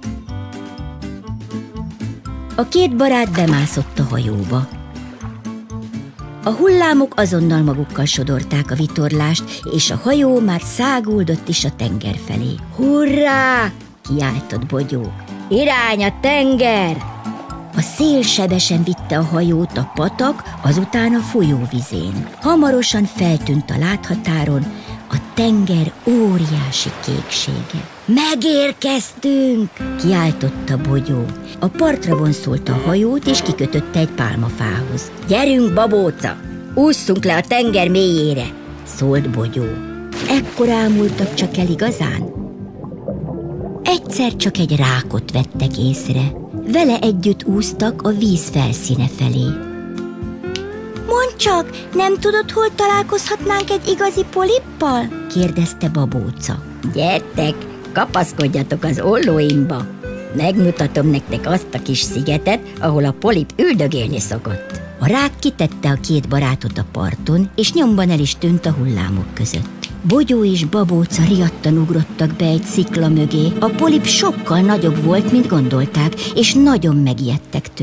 A két barát bemászott a hajóba. A hullámok azonnal magukkal sodorták a vitorlást, és a hajó már száguldott is a tenger felé. Hurrá! Kiáltott Bogyó. Irány a tenger! A szél sebesen vitte a hajót a patak, azután a folyóvizén. Hamarosan feltűnt a láthatáron a tenger óriási kéksége. Megérkeztünk! Kiáltotta Bogyó. A partra vonszolta a hajót, és kikötötte egy pálmafához. Gyerünk, Babóca! Ússzunk le a tenger mélyére! Szólt Bogyó. Ekkor ámultak csak el igazán? Egyszer csak egy rákot vettek észre. Vele együtt úsztak a víz felszíne felé. Mondd csak, nem tudod, hol találkozhatnánk egy igazi polippal? Kérdezte Babóca. Gyertek, kapaszkodjatok az ollóimba. Megmutatom nektek azt a kis szigetet, ahol a polip üldögélni szokott. A rák kitette a két barátot a parton, és nyomban el is tűnt a hullámok között. Bogyó és Babóca riadtan ugrottak be egy szikla mögé. A polip sokkal nagyobb volt, mint gondolták, és nagyon megijedtek tőle.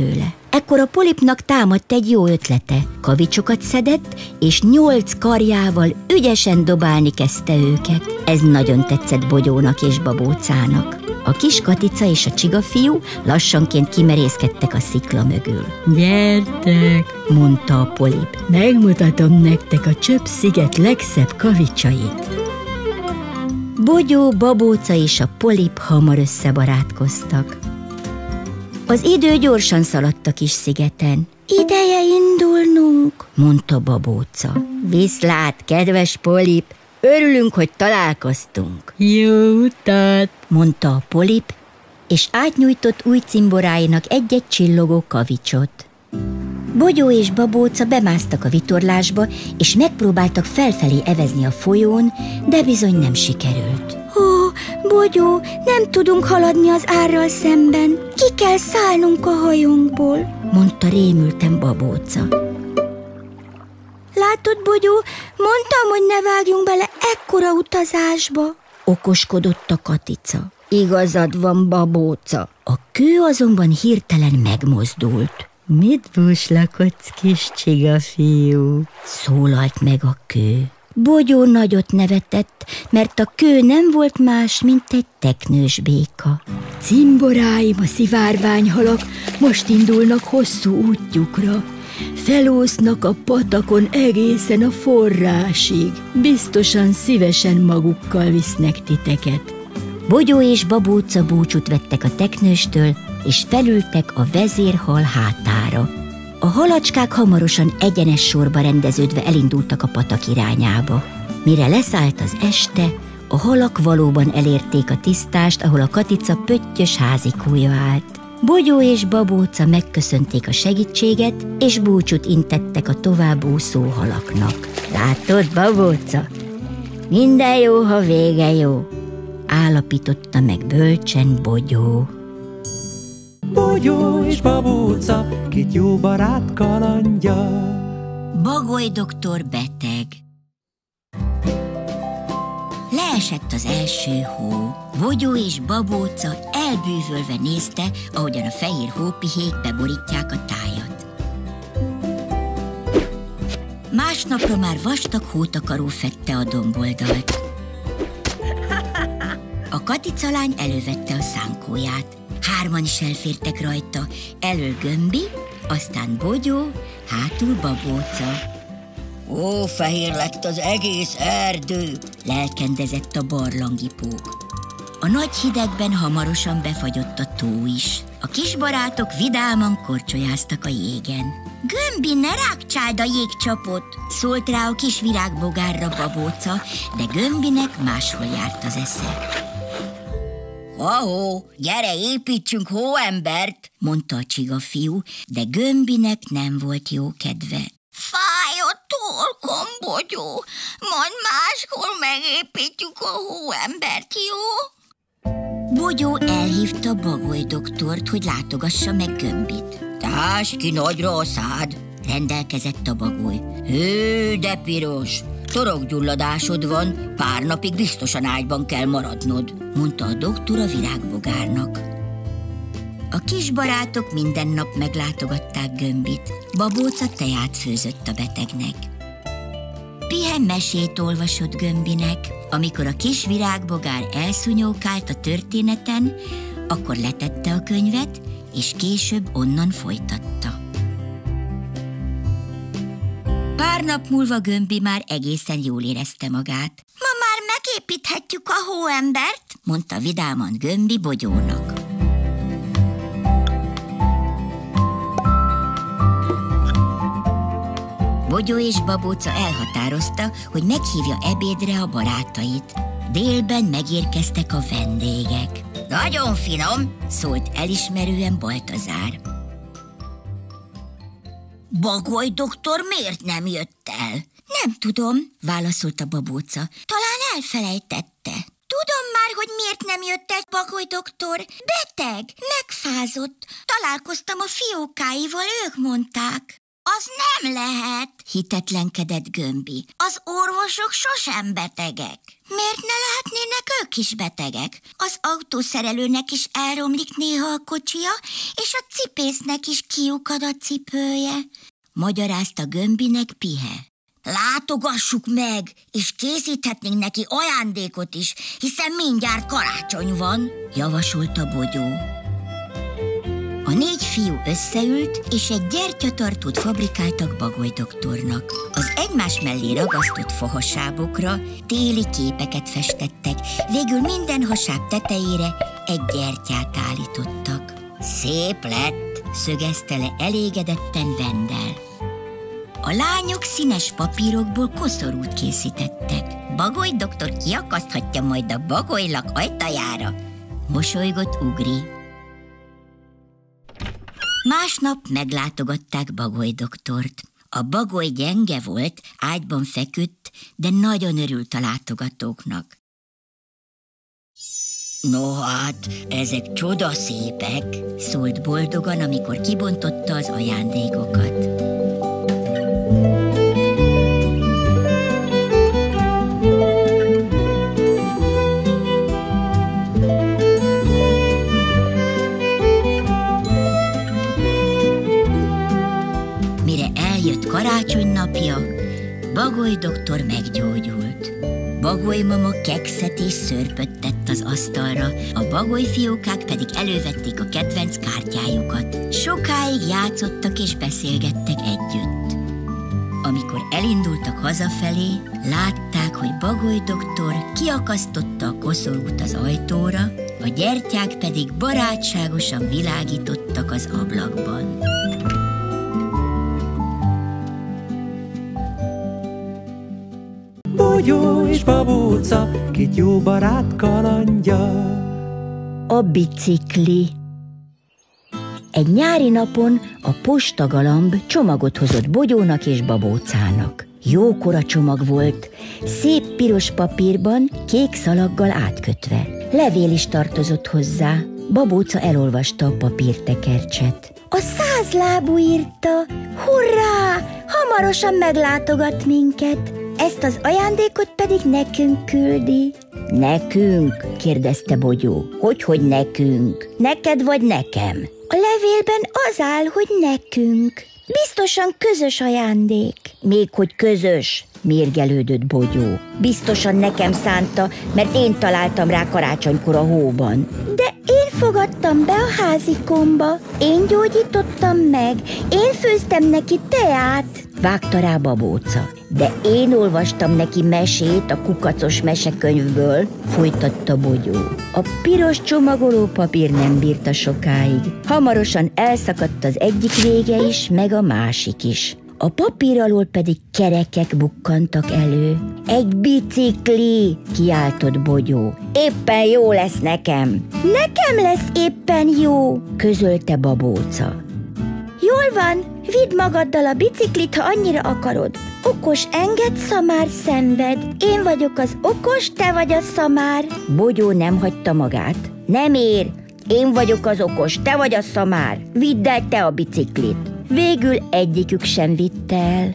Ekkor a Polipnak támadt egy jó ötlete. Kavicsokat szedett, és nyolc karjával ügyesen dobálni kezdte őket. Ez nagyon tetszett Bogyónak és Babócának. A kis Katica és a csigafiú lassanként kimerészkedtek a szikla mögül. Gyertek, mondta a Polip, megmutatom nektek a Csöpp-sziget legszebb kavicsait. Bogyó, Babóca és a Polip hamar összebarátkoztak. Az idő gyorsan szaladt a kis szigeten. Ideje indulnunk, mondta Babóca. Viszlát, kedves Polip, örülünk, hogy találkoztunk. Jó utat, mondta a Polip, és átnyújtott új cimboráinak egy-egy csillogó kavicsot. Bogyó és Babóca bemásztak a vitorlásba, és megpróbáltak felfelé evezni a folyón, de bizony nem sikerült. Ó, Bogyó, nem tudunk haladni az árral szemben. Ki kell szállnunk a hajónkból, mondta rémülten Babóca. Látod, Bogyó, mondtam, hogy ne vágjunk bele ekkora utazásba, okoskodott a Katica. Igazad van, Babóca. A kő azonban hirtelen megmozdult. Mit búslakodsz, kis csigafiú? Szólalt meg a kő. Bogyó nagyot nevetett, mert a kő nem volt más, mint egy teknős béka. Cimboráim, a szivárványhalak most indulnak hosszú útjukra. Felúsznak a patakon egészen a forrásig. Biztosan szívesen magukkal visznek titeket. Bogyó és Babóca búcsút vettek a teknőstől, és felültek a vezérhal hátára. A halacskák hamarosan egyenes sorba rendeződve elindultak a patak irányába. Mire leszállt az este, a halak valóban elérték a tisztást, ahol a Katica pöttyös házikója állt. Bogyó és Babóca megköszönték a segítséget, és búcsút intettek a továbbúszó halaknak. Látod, Babóca? Minden jó, ha vége jó, állapította meg bölcsen Bogyó. Bogyó és Babóca, két jó barát kalandja. Bagoly doktor beteg. Leesett az első hó. Bogyó és Babóca elbűvölve nézte, ahogyan a fehér hópihék beborítják a tájat. Másnapra már vastag hótakaró fedte a domboldalt. A Katica lány elővette a szánkóját. Hárman is elfértek rajta, elől Gömbi, aztán Bogyó, hátul Babóca. Ó, fehér lett az egész erdő, lelkendezett a barlangi pók. A nagy hidegben hamarosan befagyott a tó is. A kis barátok vidáman korcsolyáztak a jégen. Gömbi, ne rágcsáld a jégcsapot, szólt rá a kis virágbogárra Babóca, de Gömbinek máshol járt az esze. Ahó, gyere, építsünk hóembert, mondta a csigafiú, de Gömbinek nem volt jó kedve. Fáj a torkom, Bogyó, majd máskor megépítjük a hóembert, jó? Bogyó elhívta Bagoly doktort, hogy látogassa meg Gömbit. Táss ki nagyra a szád, rendelkezett a Bagoly. Hű, de piros! Torokgyulladásod van, pár napig biztosan ágyban kell maradnod, mondta a doktor a virágbogárnak. A kis barátok minden nap meglátogatták Gömbit. Babóca teját főzött a betegnek. Pihen mesét olvasott Gömbinek. Amikor a kis virágbogár elszúnyókált a történeten, akkor letette a könyvet, és később onnan folytatta. Pár nap múlva Gömbi már egészen jól érezte magát. Ma már megépíthetjük a hóembert, mondta vidáman Gömbi Bogyónak. Bogyó és Babóca elhatározta, hogy meghívja ebédre a barátait. Délben megérkeztek a vendégek. Nagyon finom, szólt elismerően Baltazár. Bagoly doktor miért nem jött el? Nem tudom, válaszolta Babóca. Talán elfelejtette. Tudom már, hogy miért nem jött el Bagoly doktor. Beteg, megfázott. Találkoztam a fiókáival, ők mondták. Az nem lehet, hitetlenkedett Gömbi. Az orvosok sosem betegek. Miért ne lehetnének ők is betegek? Az autószerelőnek is elromlik néha a kocsija, és a cipésznek is kiukad a cipője, magyarázta Gömbinek Pihe. Látogassuk meg, és készíthetnénk neki ajándékot is, hiszen mindjárt karácsony van, javasolta Bogyó. A négy fiú összeült, és egy gyertyatartót fabrikáltak Bagoly doktornak. Az egymás mellé ragasztott fahasábokra téli képeket festettek, végül minden hasáb tetejére egy gyertyát állítottak. Szép lett, szögezte le elégedetten Vendel. A lányok színes papírokból koszorút készítettek. Bagoly doktor kiakaszthatja majd a bagolylak ajtajára, mosolygott Ugri. Másnap meglátogatták Bagoly doktort. A bagoly gyenge volt, ágyban feküdt, de nagyon örült a látogatóknak. No hát, ezek csodaszépek, szólt boldogan, amikor kibontotta az ajándékokat. Karácsony napja, Bagoly doktor meggyógyult. Bagoly mama kekszet és szörpöt tett az asztalra, a bagoly fiókák pedig elővették a kedvenc kártyájukat. Sokáig játszottak és beszélgettek együtt. Amikor elindultak hazafelé, látták, hogy Bagoly doktor kiakasztotta a koszorút az ajtóra, a gyertyák pedig barátságosan világítottak az ablakban. Bogyó és babóca, két jó barát kalandja. A bicikli. Egy nyári napon a postagalamb csomagot hozott Bogyónak és Babócának. Jókora csomag volt, szép piros papírban, kék szalaggal átkötve. Levél is tartozott hozzá. Babóca elolvasta a papírtekercset. A százlábú írta, hurrá, hamarosan meglátogat minket. Ezt az ajándékot pedig nekünk küldi. Nekünk? kérdezte Bogyó. Hogyhogy nekünk? Neked vagy nekem? A levélben az áll, hogy nekünk. Biztosan közös ajándék. Még hogy közös, mérgelődött Bogyó. Biztosan nekem szánta, mert én találtam rá karácsonykor a hóban. De én fogadtam be a házikomba, én gyógyítottam meg, én főztem neki teát, vágta rá Babóca. De én olvastam neki mesét a kukacos mesekönyvből, folytatta Bogyó. A piros csomagolópapír nem bírta sokáig. Hamarosan elszakadt az egyik vége is, meg a másik is. A papír alól pedig kerekek bukkantak elő. Egy bicikli, kiáltott Bogyó. Éppen jó lesz nekem. Nekem lesz éppen jó, közölte Babóca. Jól van, vidd magaddal a biciklit, ha annyira akarod. Okos enged, szamár szenved. Én vagyok az okos, te vagy a szamár. Bogyó nem hagyta magát. Nem ér, én vagyok az okos, te vagy a szamár. Vidd el te a biciklit. Végül egyikük sem vitte el.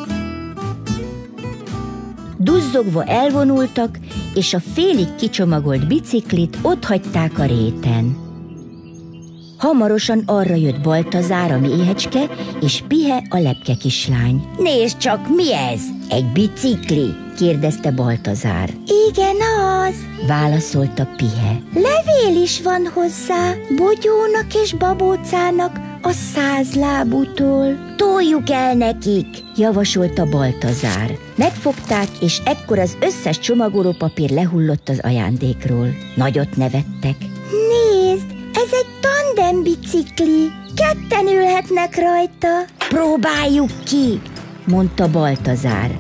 Duzzogva elvonultak, és a félig kicsomagolt biciklit otthagyták a réten. Hamarosan arra jött Baltazár, a méhecske, és Pihe, a lepke kislány. Nézd csak, mi ez? Egy bicikli? kérdezte Baltazár. Igen, az, válaszolta Pihe. Levél is van hozzá, Bogyónak és Babócának a százlábútól. Toljuk el nekik, javasolta Baltazár. Megfogták, és ekkor az összes csomagolópapír lehullott az ajándékról. Nagyot nevettek. Nézd, ez egy tandem bicikli, ketten ülhetnek rajta. Próbáljuk ki, mondta Baltazár.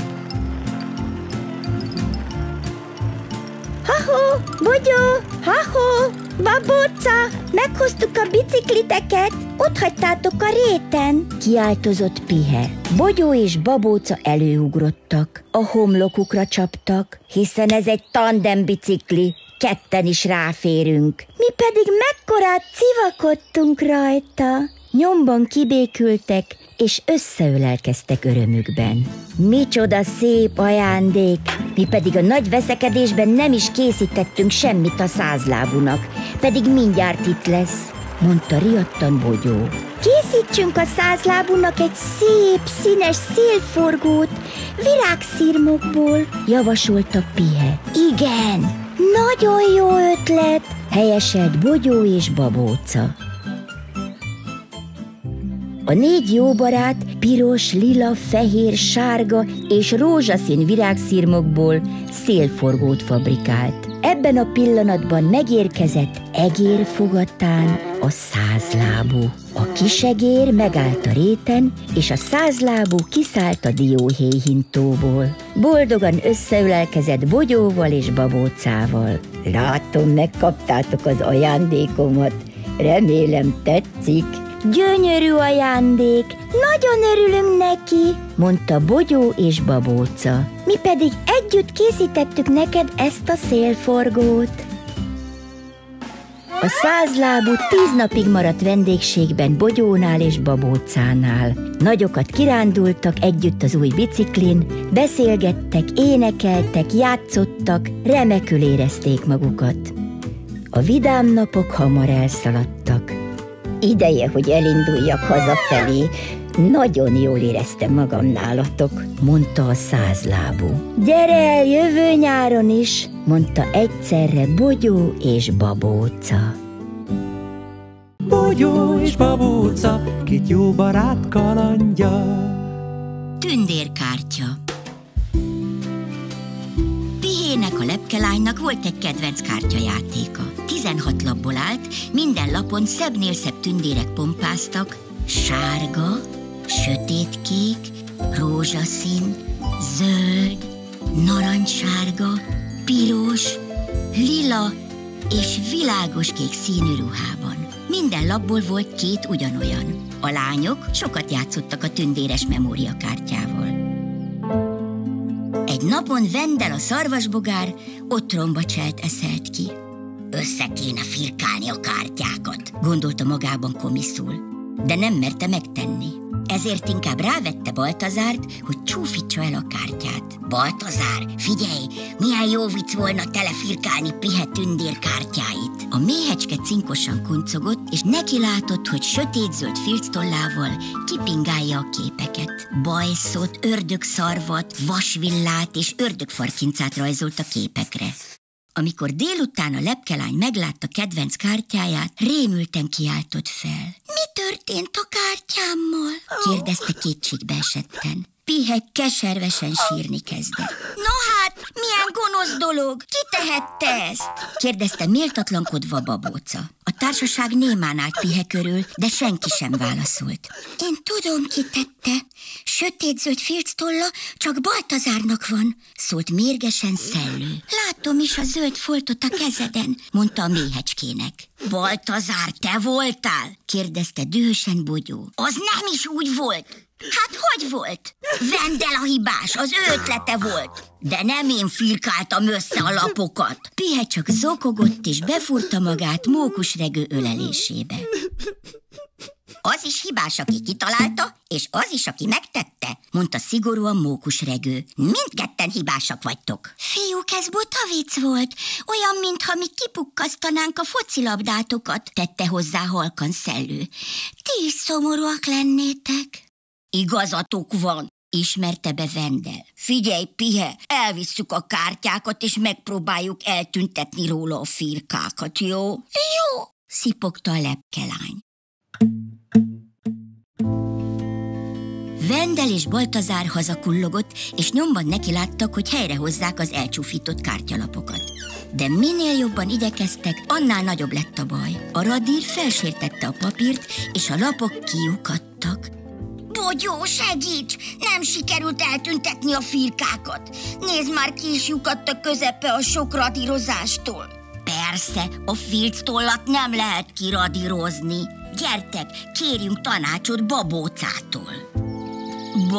Ha-ho, Bogyó, ha-ho, Babóca, meghoztuk a bicikliteket, ott hagytátok a réten, kiáltozott Pihe. Bogyó és Babóca előugrottak, a homlokukra csaptak, hiszen ez egy tandem bicikli, ketten is ráférünk. Mi pedig mekkorát civakodtunk rajta. Nyomban kibékültek, és összeölelkeztek örömükben. Micsoda szép ajándék! Mi pedig a nagy veszekedésben nem is készítettünk semmit a százlábúnak, pedig mindjárt itt lesz, mondta riadtan Bogyó. Készítsünk a százlábúnak egy szép, színes szélforgót, virágszirmokból, javasolta Pihe. Igen, nagyon jó ötlet, helyeselt Bogyó és Babóca. A négy jó barát piros, lila, fehér, sárga és rózsaszín virágszirmokból szélforgót fabrikált. Ebben a pillanatban megérkezett Egér fogatán a százlábú. A kisegér megállt a réten, és a százlábú kiszállt a dióhéjhintóból. Boldogan összeölelkezett Bogyóval és Babócával. Látom, megkaptátok az ajándékomat. Remélem tetszik. Gyönyörű ajándék, nagyon örülünk neki, mondta Bogyó és Babóca. Mi pedig együtt készítettük neked ezt a szélforgót. A százlábú tíz napig maradt vendégségben Bogyónál és Babócánál. Nagyokat kirándultak együtt az új biciklin, beszélgettek, énekeltek, játszottak, remekül érezték magukat. A vidám napok hamar elszaladtak. Ideje, hogy elinduljak hazafelé. Nagyon jól éreztem magam nálatok, mondta a százlábú. Gyere el jövő nyáron is, mondta egyszerre Bogyó és Babóca. Bogyó és Babóca, két jó barát kalandja. Tündérkártya. Pihének, a lepkelánynak volt egy kedvenc kártyajátéka. tizenhat lapból állt, minden lapon szebbnél szebb tündérek pompáztak, sárga, sötétkék, rózsaszín, zöld, narancssárga, piros, lila és világoskék színű ruhában. Minden lapból volt két ugyanolyan. A lányok sokat játszottak a tündéres memóriakártyával. Egy napon Vendel, a szarvasbogár otromba cselt eszelt ki. Össze kéne firkálni a kártyákat, gondolta magában komiszul, de nem merte megtenni. Ezért inkább rávette Baltazárt, hogy csúfítsa el a kártyát. Baltazár, figyelj, milyen jó vicc volna telefirkálni Pihe tündér kártyáit. A méhecske cinkosan kuncogott, és neki látott, hogy sötétzöld filctollával kipingálja a képeket. Bajszot, ördögszarvat, vasvillát és ördögfarkincát rajzolt a képekre. Amikor délután a lepkelány meglátta kedvenc kártyáját, rémülten kiáltott fel. Mi történt a kártyámmal? Kérdezte kétségbe esetten. Pihe keservesen sírni kezdett. No hát, milyen gonosz dolog, ki tehette ezt? Kérdezte méltatlankodva Babóca. A társaság némán állt Pihe körül, de senki sem válaszolt. Én tudom, ki tette. Sötétzöld filctolla csak Baltazárnak van, szólt mérgesen Szellő. Látom is a zöld foltot a kezeden, mondta a méhecskének. Baltazár, te voltál? Kérdezte dühösen Bogyó. Az nem is úgy volt. Hát hogy volt? Vendel a hibás, az ő ötlete volt. De nem én firkáltam össze a lapokat. Pihe csak zokogott és befúrta magát mókusregő ölelésébe. Az is hibás, aki kitalálta, és az is, aki megtette, mondta szigorúan mókusregő. Mindketten hibásak vagytok. Fiúk, ez buta vicc volt. Olyan, mintha mi kipukkasztanánk a focilabdátokat, tette hozzá halkan Szellő. Ti is szomorúak lennétek. Igazatok van, ismerte be Vendel. Figyelj, Pihe, elvisszük a kártyákat, és megpróbáljuk eltüntetni róla a firkákat, jó? Jó, szipogta a lepkelány. Vendel és Baltazár hazakullogott, és nyomban nekiláttak, hogy helyrehozzák az elcsúfított kártyalapokat. De minél jobban igyekeztek, annál nagyobb lett a baj. A radír felsértette a papírt, és a lapok kiukadtak. Bogyó, segíts! Nem sikerült eltüntetni a firkákat. Nézd már, ki is lyukadt a közepe a sok radírozástól. Persze, a filctollat nem lehet kiradírozni. Gyertek, kérjünk tanácsot Babócától.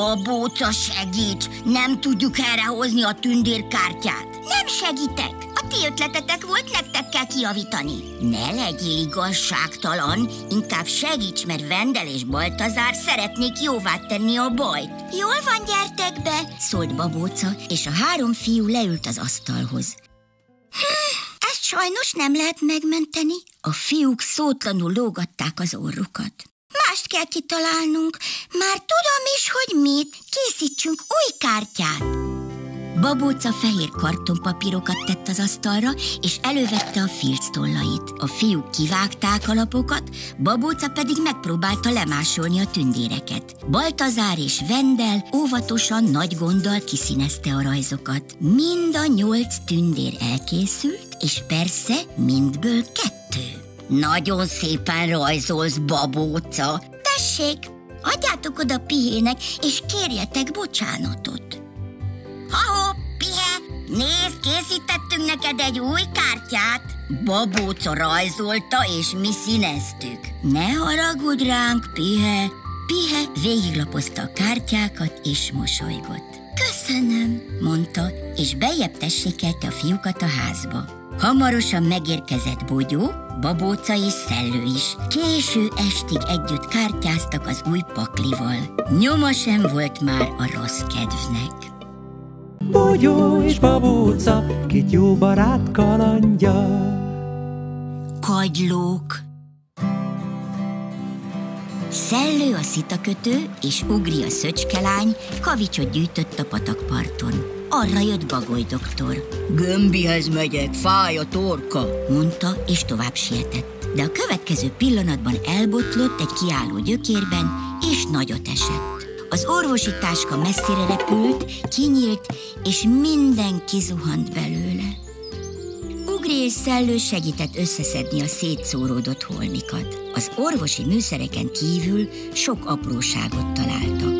Babóca, segíts! Nem tudjuk helyrehozni a tündérkártyát. Nem segítek! A ti ötletetek volt, nektek kell kijavítani. Ne legyél igazságtalan, inkább segíts, mert Vendel és Baltazár szeretnék jóvá tenni a bajt. Jól van, gyertek be, szólt Babóca, és a három fiú leült az asztalhoz. Hm, ezt sajnos nem lehet megmenteni. A fiúk szótlanul lógatták az orrukat. Mást kell kitalálnunk, már tudom is, hogy mit, készítsünk új kártyát. Babóca fehér kartonpapírokat tett az asztalra, és elővette a filctollait. A fiúk kivágták a lapokat, Babóca pedig megpróbálta lemásolni a tündéreket. Baltazár és Vendel óvatosan, nagy gonddal kiszínezte a rajzokat. Mind a nyolc tündér elkészült, és persze mindből kettő. Nagyon szépen rajzolsz, Babóca. Tessék, adjátok oda Pihének, és kérjetek bocsánatot. Ha-ho, Pihe, nézd, készítettünk neked egy új kártyát. Babóca rajzolta, és mi színeztük. Ne haragudj ránk, Pihe. Pihe végiglapozta a kártyákat, és mosolygott. Köszönöm, mondta, és bejjebb tessékelte a fiúkat a házba. Hamarosan megérkezett Bogyó, Babóca és Szellő is. Késő estig együtt kártyáztak az új paklival. Nyoma sem volt már a rossz kedvnek. Bogyó és Babóca, két jó barát kalandja. Kagylók. Szellő a szitakötő és Ugri a szöcskelány kavicsot gyűjtött a patakparton. Arra jött Bagoly doktor. Gömbihez megyek, fáj a torka, mondta, és tovább sietett. De a következő pillanatban elbotlott egy kiálló gyökérben, és nagyot esett. Az orvosi táska messzire repült, kinyílt, és minden kizuhant belőle. Ugri és Szellő segített összeszedni a szétszóródott holmikat. Az orvosi műszereken kívül sok apróságot találtak.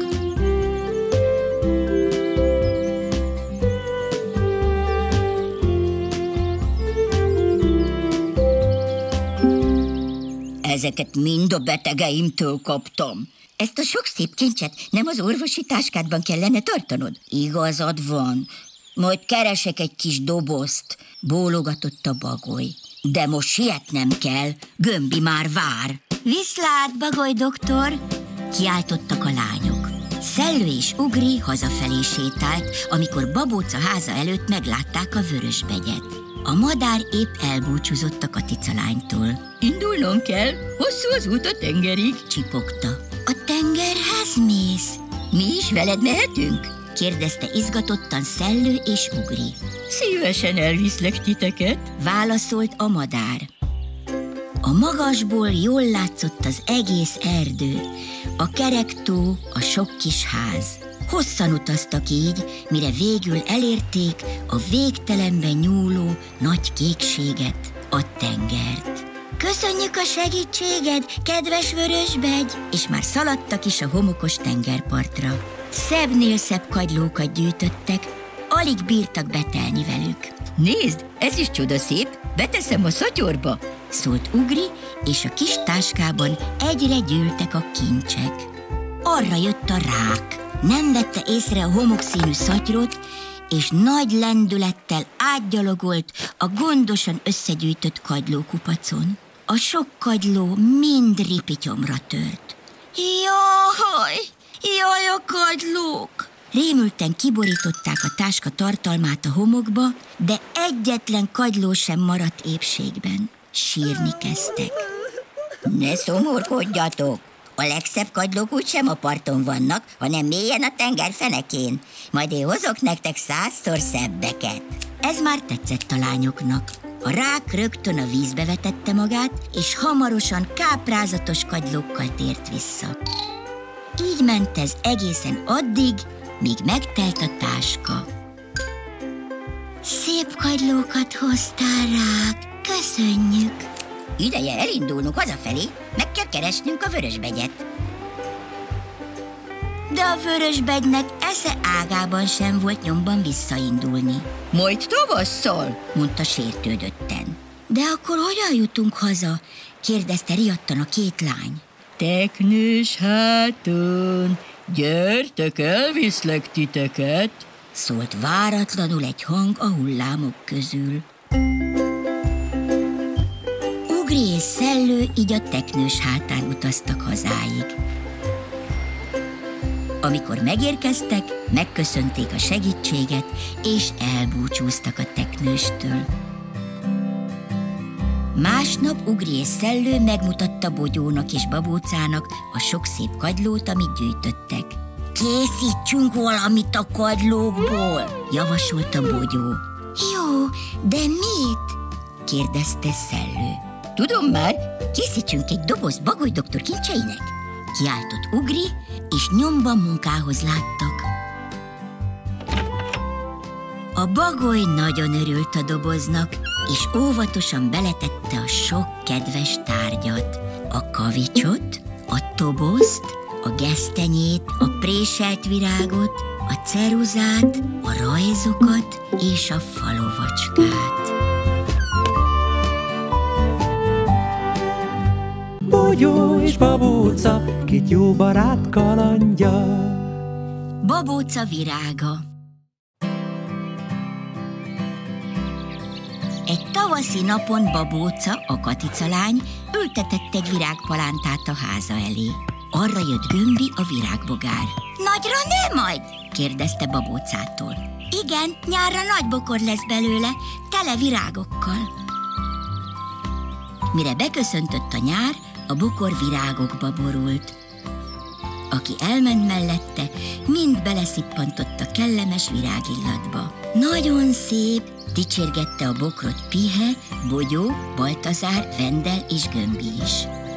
Ezeket mind a betegeimtől kaptam. Ezt a sok szép kincset nem az orvosi táskádban kellene tartanod? Igazad van. Majd keresek egy kis dobozt, bólogatott a Bagoly. De most sietnem kell, Gömbi már vár. Viszlát, Bagoly doktor! Kiáltottak a lányok. Szellő és Ugri hazafelé sétált, amikor Babóca háza előtt meglátták a vörösbegyet. A madár épp elbúcsúzott a katicalánytól. Indulnom kell, hosszú az út a tengerig, csipogta. A tengerhez mész? Mi is veled mehetünk? Kérdezte izgatottan Szellő és Ugri. Szívesen elviszlek titeket, válaszolt a madár. A magasból jól látszott az egész erdő, a kerek tó, a sok kis ház. Hosszan utaztak így, mire végül elérték a végtelenben nyúló nagy kékséget, a tengert. Köszönjük a segítséged, kedves vörösbegy! És már szaladtak is a homokos tengerpartra. Szebbnél szebb kagylókat gyűjtöttek, alig bírtak betelni velük. Nézd, ez is csodaszép, beteszem a szatyorba, szólt Ugri, és a kis táskában egyre gyűltek a kincsek. Arra jött a rák. Nem vette észre a homokszínű szatyrot, és nagy lendülettel átgyalogolt a gondosan összegyűjtött kagylókupacon. A sok kagyló mind ripityomra tört. Jaj, jaj a kagylók! Rémülten kiborították a táska tartalmát a homokba, de egyetlen kagyló sem maradt épségben. Sírni kezdtek. Ne szomorkodjatok! A legszebb kagylók úgysem a parton vannak, hanem mélyen a tenger fenekén. Majd én hozok nektek százszor szebbeket. Ez már tetszett a lányoknak. A rák rögtön a vízbe vetette magát, és hamarosan káprázatos kagylókkal tért vissza. Így ment ez egészen addig, míg megtelt a táska. Szép kagylókat hoztál, rák, köszönjük! Ideje elindulnunk hazafelé, meg kell keresnünk a vörösbegyet. De a vörösbegynek esze ágában sem volt nyomban visszaindulni. Majd tavasszal, mondta sértődötten. De akkor hogyan jutunk haza? Kérdezte riadtan a két lány. Teknős háton, gyertek, elviszlek titeket, szólt váratlanul egy hang a hullámok közül. Ugri és Szellő így a teknős hátán utaztak hazáig. Amikor megérkeztek, megköszönték a segítséget, és elbúcsúztak a teknőstől. Másnap Ugri és Szellő megmutatta Bogyónak és Babócának a sok szép kagylót, amit gyűjtöttek. Készítsünk valamit a kagylókból, javasolta Bogyó. Jó, de mit? kérdezte Szellő. Tudom már, készítsünk egy dobozt Bagoly doktor kincseinek, kiáltott Ugri, és nyomban munkához láttak. A Bagoly nagyon örült a doboznak, és óvatosan beletette a sok kedves tárgyat. A kavicsot, a tobozt, a gesztenyét, a préselt virágot, a ceruzát, a rajzokat és a falovacskát. Bogyó és Babóca, két jó barát kalandja. Babóca virága. Egy tavaszi napon Babóca, a katicalány, ültetett egy virágpalántát a háza elé. Arra jött Gömbi, a virágbogár. Nagyra nő majd? kérdezte Babócától. Igen, nyárra nagy bokor lesz belőle, tele virágokkal. Mire beköszöntött a nyár, a bokor virágokba borult. Aki elment mellette, mind beleszippantott a kellemes virágillatba. Nagyon szép, dicsérgette a bokrot Pihe, Bogyó, Baltazár, Vendel és Gömbi is.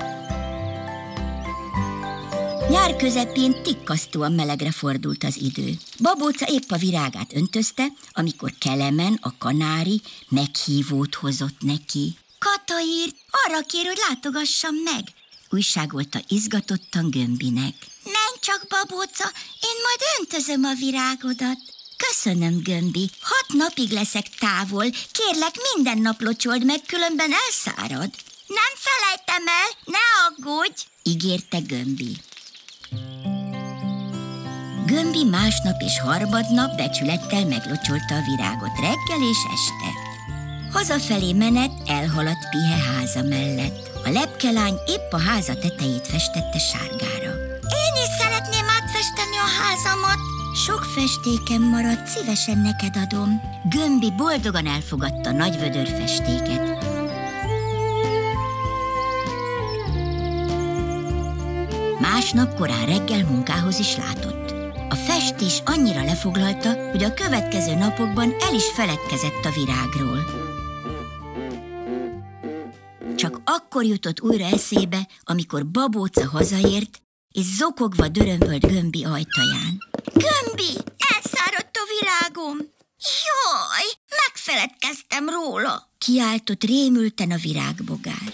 Nyár közepén tikkasztóan melegre fordult az idő. Babóca épp a virágát öntözte, amikor Kelemen, a kanári, meghívót hozott neki. Kata írt, arra kér, hogy látogassam meg, újságolta izgatottan Gömbinek. Menj csak, Babóca, én majd öntözöm a virágodat. Köszönöm, Gömbi, hat napig leszek távol, kérlek minden nap locsold meg, különben elszárad. Nem felejtem el, ne aggódj, ígérte Gömbi. Gömbi másnap és harmadnap becsülettel meglocsolta a virágot reggel és este. Hazafelé menet elhaladt Pihe háza mellett. A lepkelány épp a háza tetejét festette sárgára. Én is szeretném átfesteni a házamat. Sok festéken maradt, szívesen neked adom. Gömbi boldogan elfogadta nagy vödör festéket. Másnap korán reggel munkához is látott. A festés annyira lefoglalta, hogy a következő napokban el is feledkezett a virágról. Csak akkor jutott újra eszébe, amikor Babóca hazaért, és zokogva dörömbölt Gömbi ajtaján. Gömbi, elszáradt a virágom! Jaj, megfeledkeztem róla! Kiáltott rémülten a virágbogár.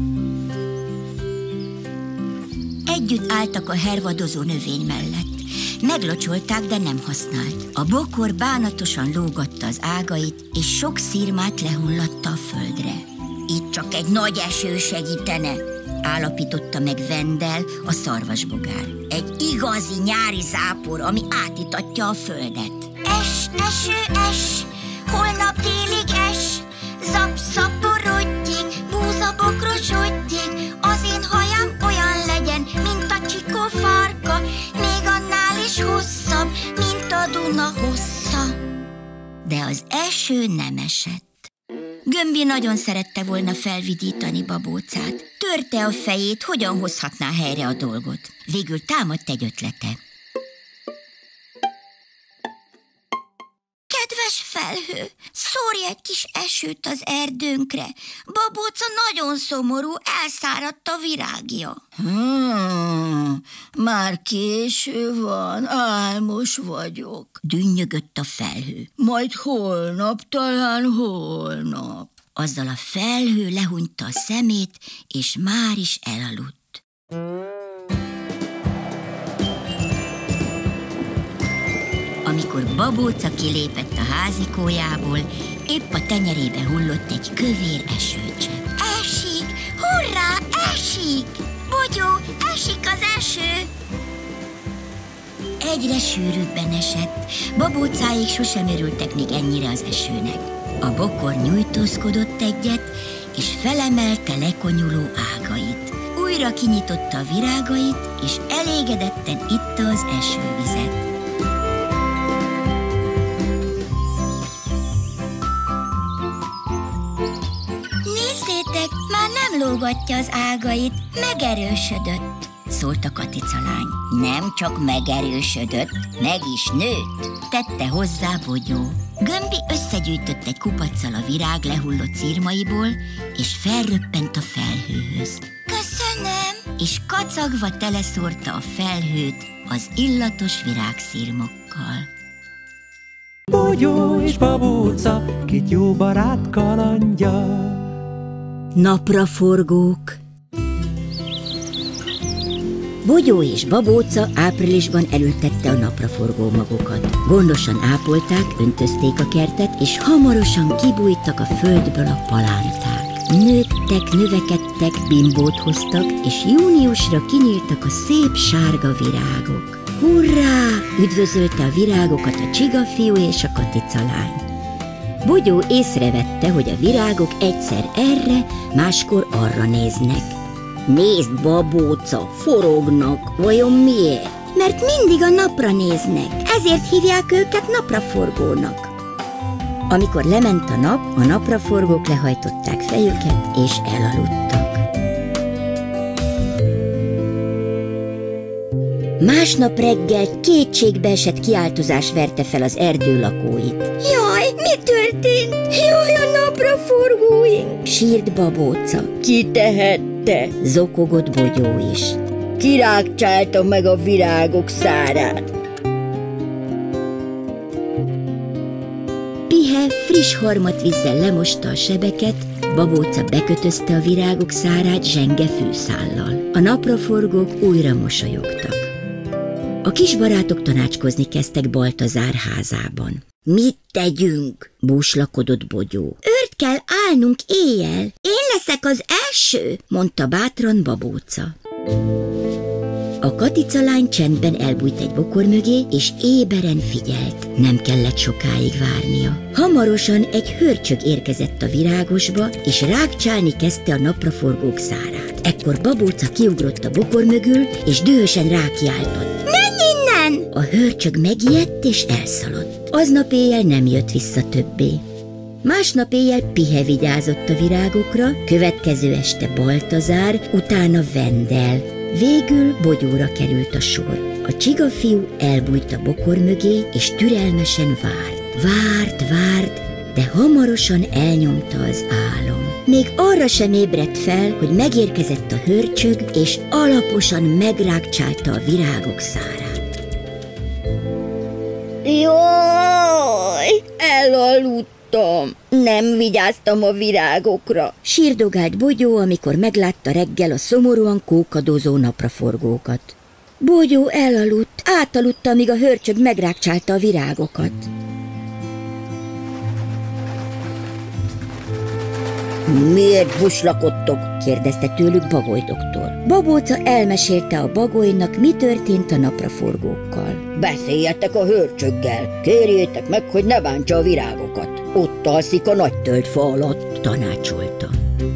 Együtt álltak a hervadozó növény mellett. Meglocsolták, de nem használt. A bokor bánatosan lógatta az ágait, és sok szirmát lehullatta a földre. Itt csak egy nagy eső segítene, állapította meg Vendel, a szarvasbogár. Egy igazi nyári zápor, ami átítatja a földet. Es, eső, es, holnap délig es, zap, szaporodjék, búza bokrosodjék, az én hajam olyan legyen, mint a csikó farka, még annál is hosszabb, mint a Duna hossza. De az eső nem esett. Gömbi nagyon szerette volna felvidítani Babócát. Törte a fejét, hogyan hozhatná helyre a dolgot. Végül támadt egy ötlete. Kedves felhő, szórj egy kis esőt az erdőnkre. Babóca nagyon szomorú, elszáradt a virágja. Hmm, már késő van, álmos vagyok, dünnyögött a felhő. Majd holnap, talán holnap. Azzal a felhő lehunyta a szemét, és már is elaludt. Amikor Babóca kilépett a házikójából, épp a tenyerébe hullott egy kövér esőcsepp. Esik! Hurrá! Esik! Bogyó, esik az eső! Egyre sűrűbben esett. Babócáig sosem örültek még ennyire az esőnek. A bokor nyújtózkodott egyet, és felemelte lekonyuló ágait. Újra kinyitotta a virágait, és elégedetten itta az esővizet. Nézzétek, már nem lógatja az ágait, megerősödött, szólt a katicalány. Nem csak megerősödött, meg is nőtt, tette hozzá Bogyó. Gömbi összegyűjtött egy kupaccal a virág lehullott szirmaiból, és felröppent a felhőhöz. Köszönöm! És kacagva teleszórta a felhőt az illatos virágszirmokkal. Bogyó és babóca, két jó barát kalandja. Napraforgók. Bogyó és babóca áprilisban elültette a napraforgó magokat. Gondosan ápolták, öntözték a kertet, és hamarosan kibújtak a földből a palánták. Nőttek, növekedtek, bimbót hoztak, és júniusra kinyíltak a szép sárga virágok. Hurrá! Üdvözölte a virágokat a csigafiú és a katicalány. Bogyó észrevette, hogy a virágok egyszer erre, máskor arra néznek. Nézd, babóca, forognak, vajon miért? Mert mindig a napra néznek, ezért hívják őket napraforgónak. Amikor lement a nap, a napraforgók lehajtották fejüket és elaludtak. Másnap reggel kétségbeesett kiáltozás verte fel az erdő lakóit. Jaj, mi történt? Jaj, a napraforgóink! Sírt babóca. Ki tehette? Zokogott Bogyó is. Kirágcsálta meg a virágok szárát. Pihe friss harmatvízzel lemosta a sebeket, babóca bekötözte a virágok szárát zsenge fűszállal. A napraforgók újra mosolyogtak. A kis barátok tanácskozni kezdtek Baltazár házában. Mit tegyünk? Búslakodott Bogyó. Őrt kell állnunk éjjel. Én leszek az első, mondta bátran babóca. A katicalány csendben elbújt egy bokor mögé, és éberen figyelt. Nem kellett sokáig várnia. Hamarosan egy hörcsög érkezett a virágosba, és rágcsálni kezdte a napraforgók szárát. Ekkor babóca kiugrott a bokor mögül, és dühösen rákiáltott. Menj innen! A hörcsög megijedt, és elszaladt. Aznap éjjel nem jött vissza többé. Másnap éjjel Pihe vigyázott a virágokra, következő este Baltazár, utána Vendel. Végül Bogyóra került a sor. A csigafiú elbújt a bokor mögé, és türelmesen várt. Várt, várt, de hamarosan elnyomta az álom. Még arra sem ébredt fel, hogy megérkezett a hörcsög, és alaposan megrágcsálta a virágok szárát. Jaj, elaludtam. Nem vigyáztam a virágokra. Sírdogált Bogyó, amikor meglátta reggel a szomorúan kókadozó napraforgókat. Bogyó elaludt, átaludta, amíg a hörcsög megrágcsálta a virágokat. Miért buslakodtok? Kérdezte tőlük Bagoly doktor. Babóca elmesélte a Bagolynak, mi történt a napraforgókkal. Beszéljetek a hörcsöggel, kérjétek meg, hogy ne bántsa a virágokat. Ott alszik a nagy tölgyfa alatt, tanácsolta.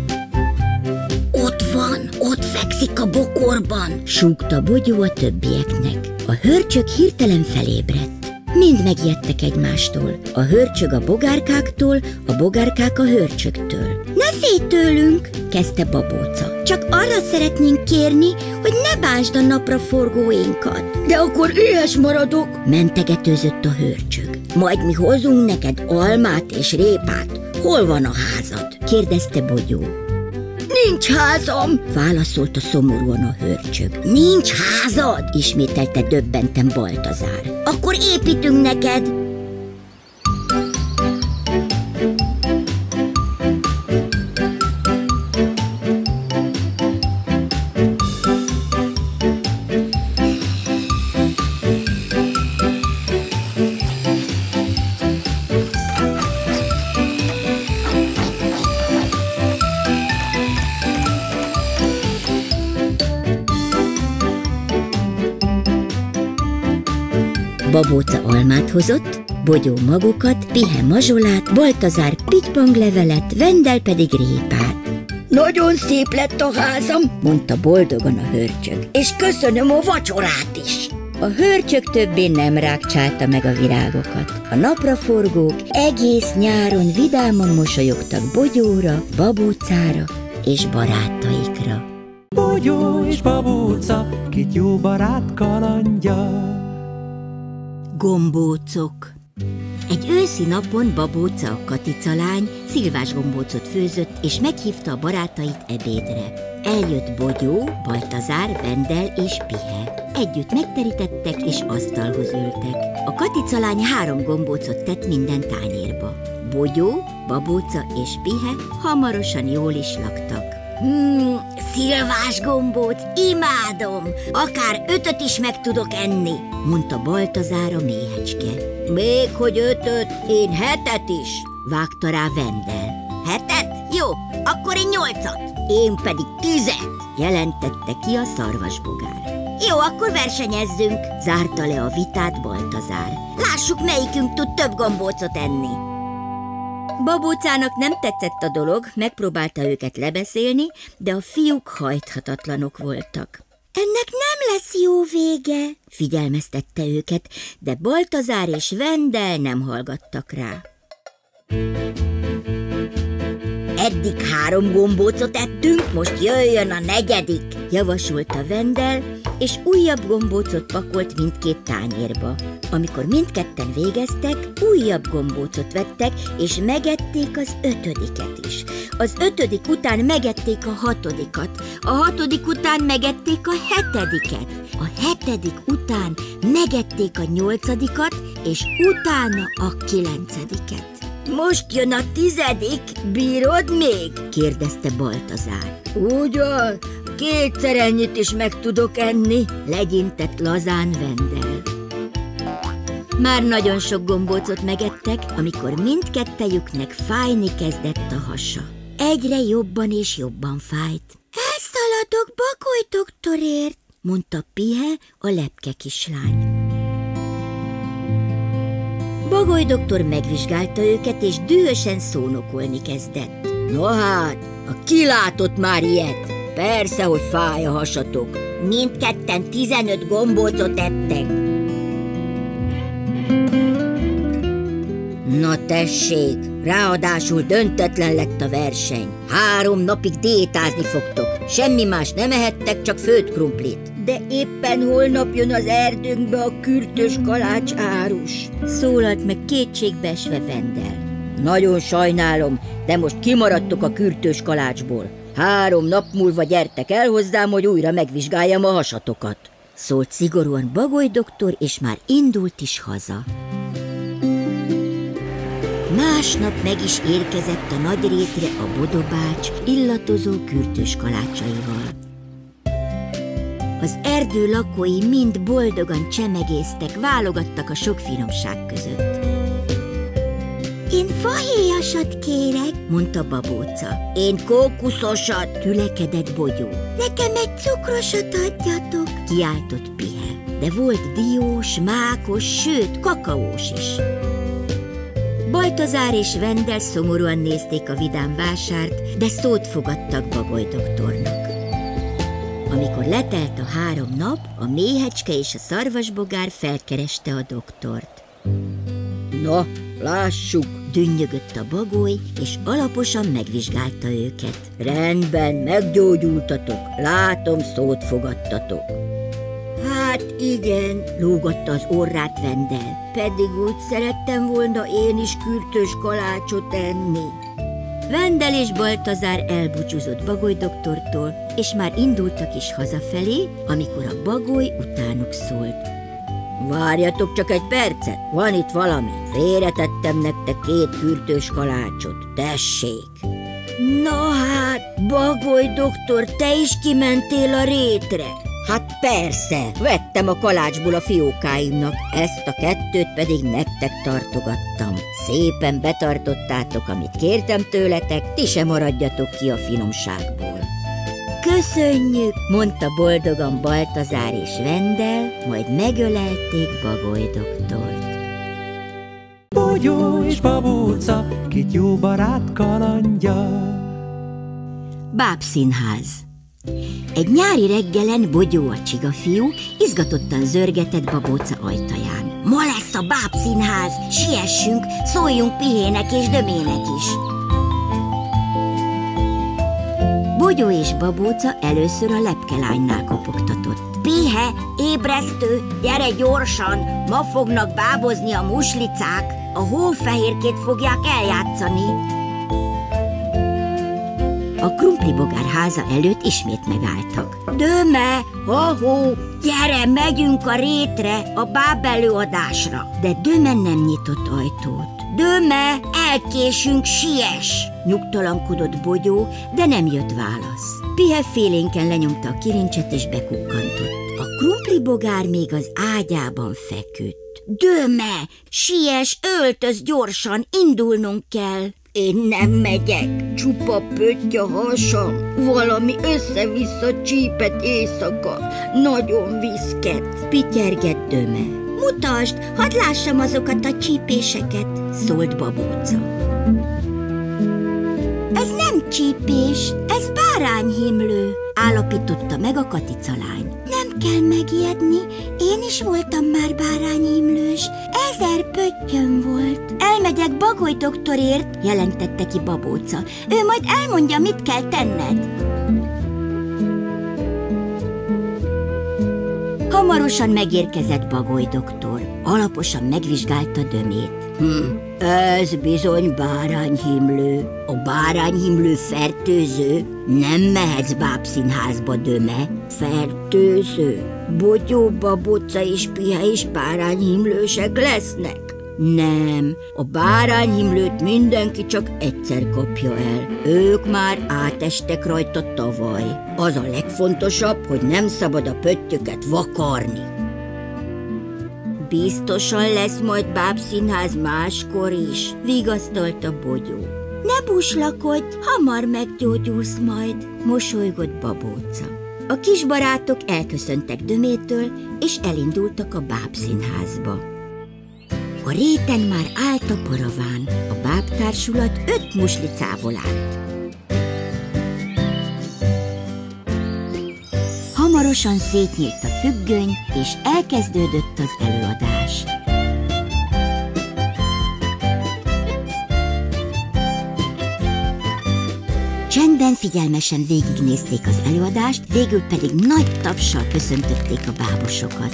Ott van, ott fekszik a bokorban, súgta Bogyó a többieknek. A hörcsög hirtelen felébredt. Mind megijedtek egymástól. A hörcsög a bogárkáktól, a bogárkák a hörcsögtől. Ne félj tőlünk, kezdte babóca. Csak arra szeretnénk kérni, hogy ne bántsd a napraforgóinkat. De akkor éhes maradok, mentegetőzött a hörcsög. Majd mi hozunk neked almát és répát. Hol van a házad? kérdezte Bogyó. Nincs házam, válaszolta szomorúan a hörcsög. Nincs házad? Ismételte döbbenten Baltazár. Akkor építünk neked. Babóca almát hozott, Bogyó magokat, Pihe mazsolát, Baltazár pitypanglevelet, Vendel pedig répát. Nagyon szép lett a házam, mondta boldogan a hörcsög, és köszönöm a vacsorát is. A hörcsög többé nem rákcsálta meg a virágokat. A napraforgók egész nyáron vidáman mosolyogtak Bogyóra, Babócára és barátaikra. Bogyó és Babóca, két jó barát kalandja. Gombócok. Egy őszi napon Babóca, a Katica lány szilvás gombócot főzött, és meghívta a barátait ebédre. Eljött Bogyó, Baltazár, Vendel és Pihe. Együtt megterítettek és asztalhoz ültek. A Katica lány három gombócot tett minden tányérba. Bogyó, Babóca és Pihe hamarosan jól is laktak. Hmm, szilvás gombóc, imádom! Akár ötöt is meg tudok enni, mondta Baltazár a méhecske. Még hogy ötöt, én hetet is, vágta rá Vendel. Hetet? Jó, akkor én nyolcat. Én pedig tizet, jelentette ki a szarvasbogár. Jó, akkor versenyezzünk, zárta le a vitát Baltazár. Lássuk, melyikünk tud több gombócot enni. Babócának nem tetszett a dolog, megpróbálta őket lebeszélni, de a fiúk hajthatatlanok voltak. Ennek nem lesz jó vége, figyelmeztette őket, de Baltazár és Vendel nem hallgattak rá. Eddig három gombócot ettünk, most jöjjön a negyedik, javasolta Vendel, és újabb gombócot pakolt mindkét tányérba. Amikor mindketten végeztek, újabb gombócot vettek, és megették az ötödiket is. Az ötödik után megették a hatodikat, a hatodik után megették a hetediket, a hetedik után megették a nyolcadikat, és utána a kilencediket. Most jön a tizedik, bírod még? Kérdezte Baltazár. Ugyan, kétszer ennyit is meg tudok enni, legyintett lazán Vendel. Már nagyon sok gombócot megettek, amikor mindkettejüknek fájni kezdett a hasa. Egyre jobban és jobban fájt. Elszaladok Bagoly doktorért, mondta Pihe, a lepke kislány. Bagoly doktor megvizsgálta őket, és dühösen szónokolni kezdett. No hát, ha kilátott már ilyet? Persze, hogy fáj a hasatok. Mindketten tizenöt gombócot ettek. Na tessék, ráadásul döntetlen lett a verseny. Három napig diétázni fogtok. Semmi más nem ehettek, csak főtt krumplit. De éppen holnap jön az erdőnkbe a kürtös kalács árus, szólalt meg kétségbeesve Vendel. Nagyon sajnálom, de most kimaradtok a kürtös kalácsból. Három nap múlva gyertek el hozzám, hogy újra megvizsgáljam a hasatokat, szólt szigorúan Bagoly doktor, és már indult is haza. Másnap meg is érkezett a nagy rétre a bodobács illatozó kürtös kalácsaival. Az erdő lakói mind boldogan csemegésztek, válogattak a sok finomság között. Én fahéjasat kérek, mondta Babóca. Én kókuszosat, tülekedett Bogyó. Nekem egy cukrosat adjatok, kiáltott Pihe. De volt diós, mákos, sőt, kakaós is. Baltazár és Vendel szomorúan nézték a vidám vásárt, de szót fogadtak Bagoly doktornak. Amikor letelt a három nap, a méhecske és a szarvasbogár felkereste a doktort. Na, lássuk, dünnyögött a Bagoly, és alaposan megvizsgálta őket. Rendben, meggyógyultatok, látom, szót fogadtatok. Hát igen, lógatta az orrát Vendel, pedig úgy szerettem volna én is kürtös kalácsot enni. Vendel és Baltazár elbúcsúzott Bagoly doktortól, és már indultak is hazafelé, amikor a Bagoly utánuk szólt. Várjatok csak egy percet, van itt valami. Félretettem nektek két kürtös kalácsot, tessék. Na hát, Bagoly doktor, te is kimentél a rétre? Hát persze, vettem a kalácsból a fiókáimnak, ezt a kettőt pedig nektek tartogattam. Szépen betartottátok, amit kértem tőletek, ti se maradjatok ki a finomságból. Köszönjük, mondta boldogan Baltazár és Vendel, majd megölelték Bagoly doktort. Bogyó és babóca, két jó barát kalandja. Bábszínház. Egy nyári reggelen Bogyó, a csigafiú, izgatottan zörgetett Babóca ajtaján. Ma lesz a bábszínház, siessünk, szóljunk Pihének és Dömének is. Bogyó és Babóca először a lepkelánynál kopogtatott. Pihe, ébresztő, gyere gyorsan, ma fognak bábozni a muslicák, a hófehérkét fogják eljátszani. A krumplibogár háza előtt ismét megálltak. Döme, ha-hó, gyere, megyünk a rétre, a báb előadásra. De Döme nem nyitott ajtót. Döme, elkésünk, siess! Nyugtalankodott Bogyó, de nem jött válasz. Pihe félénken lenyomta a kilincset és bekukkantott. A krumplibogár még az ágyában feküdt. Döme, siess, öltöz gyorsan, indulnunk kell. Én nem megyek, csupa pötty a hasam, valami össze-vissza csípett éjszaka, nagyon viszket. Pityergett Döme. Mutasd, hadd lássam azokat a csípéseket, szólt Babóca. Ez nem csípés, ez bárányhimlő, állapította meg a katicalány. Nem kell megijedni, én is voltam már bárányhimlős, ezer pöttyöm volt. Elmegyek Bagoly doktorért, jelentette ki Babóca. Ő majd elmondja, mit kell tenned. Hamarosan megérkezett Bagoly doktor. Alaposan megvizsgálta Dömét. Hm, ez bizony bárányhimlő. A bárányhimlő fertőző. Nem mehetsz bábszínházba, Döme. Fertőző. Bogyó, Babóca és Pihe is bárányhimlősek lesznek. Nem, a bárányhimlőt mindenki csak egyszer kapja el. Ők már átestek rajta tavaly. Az a legfontosabb, hogy nem szabad a pöttyöket vakarni. Biztosan lesz majd bábszínház máskor is, vigasztalta Bogyó. Ne buslakodj, hamar meggyógyulsz majd, mosolygott Babóca. A kis barátok elköszöntek Dömétől, és elindultak a bábszínházba. A réten már állt a paraván, a bábtársulat öt muslicából állt. Hamarosan szétnyílt a függöny, és elkezdődött az előadás. Csendben, figyelmesen végignézték az előadást, végül pedig nagy tapssal köszöntötték a bábosokat.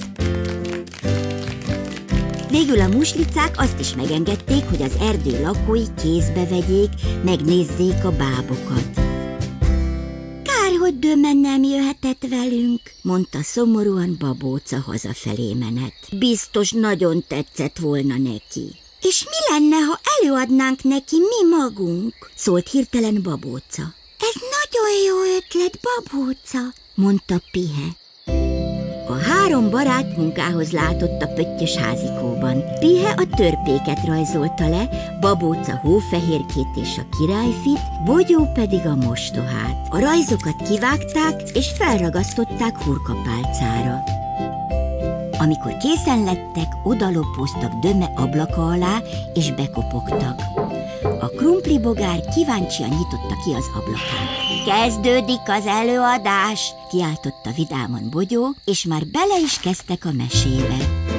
Végül a muslicák azt is megengedték, hogy az erdő lakói kézbe vegyék, megnézzék a bábokat. Kár, hogy Döme nem jöhetett velünk, mondta szomorúan Babóca hazafelé menet. Biztos nagyon tetszett volna neki. És mi lenne, ha előadnánk neki mi magunk? Szólt hirtelen Babóca. Ez nagyon jó ötlet, Babóca, mondta Pihe. A három barát munkához látott a pöttyös házikóban. Pihe a törpéket rajzolta le, Babóca hófehérkét és a királyfit, Bogyó pedig a mostohát. A rajzokat kivágták és felragasztották hurkapálcára. Amikor készen lettek, odalopóztak Döme ablaka alá és bekopogtak. A krumplibogár kíváncsian nyitotta ki az ablakát. Kezdődik az előadás, kiáltotta vidáman Bogyó, és már bele is kezdtek a mesébe.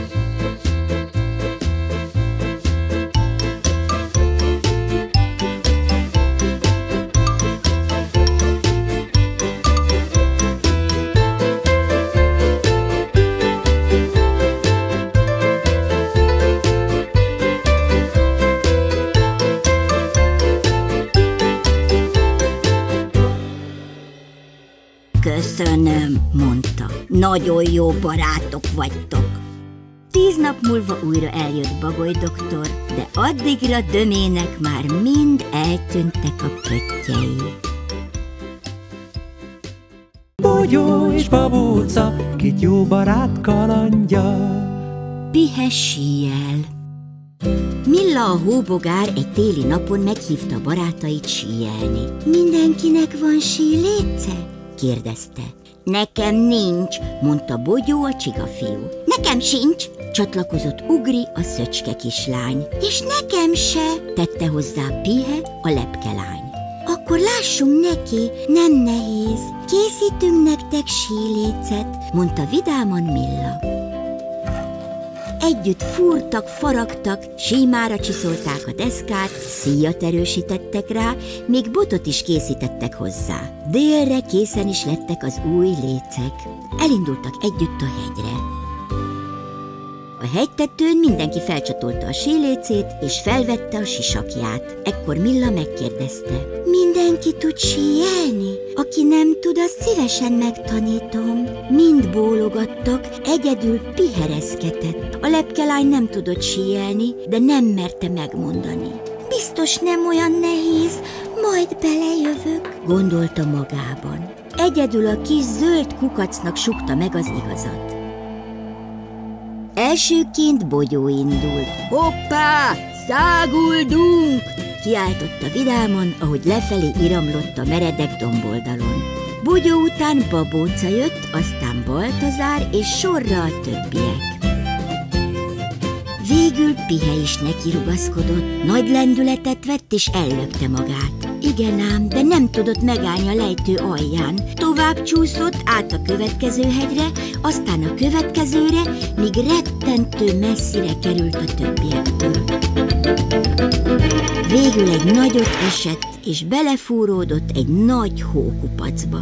Köszönöm, mondta. Nagyon jó barátok vagytok. Tíz nap múlva újra eljött Bagoly doktor, de addigra Dömének már mind eltűntek a pöttyei. Bogyó és Babóca, két jó barát kalandja. Pihe síel. Milla a hóbogár egy téli napon meghívta barátait síelni. Mindenkinek van síléce? kérdezte. Nekem nincs, mondta Bogyó a csigafiú. Nekem sincs, csatlakozott Ugri a szöcske kislány. És nekem se, tette hozzá Pihe a lepkelány. Akkor lássunk neki, nem nehéz, készítünk nektek sílécet, mondta vidáman Milla. Együtt fúrtak, faragtak, símára csiszolták a deszkát, szíjat erősítettek rá, még botot is készítettek hozzá. Délre készen is lettek az új lécek. Elindultak együtt a hegyre. A hegytetőn mindenki felcsatolta a sílécét, és felvette a sisakját. Ekkor Milla megkérdezte. Mindenki tud síelni? Aki nem tud, azt szívesen megtanítom. Mind bólogattak, egyedül piherezkedett. A lepkelány nem tudott síelni, de nem merte megmondani. Biztos nem olyan nehéz, majd belejövök, gondolta magában. Egyedül a kis zöld kukacnak sukta meg az igazat. Elsőként Bogyó indult. Hoppá, száguldunk! Kiáltotta vidáman, ahogy lefelé iramlott a meredek domboldalon. Bogyó után Babóca jött, aztán Baltazár és sorra a többiek. Végül Pihe is nekirugaszkodott, nagy lendületet vett és ellökte magát. Igen ám, de nem tudott megállni a lejtő alján. Tovább csúszott át a következő hegyre, aztán a következőre, míg rettentő messzire került a többiektől. Végül egy nagyot esett, és belefúródott egy nagy hókupacba.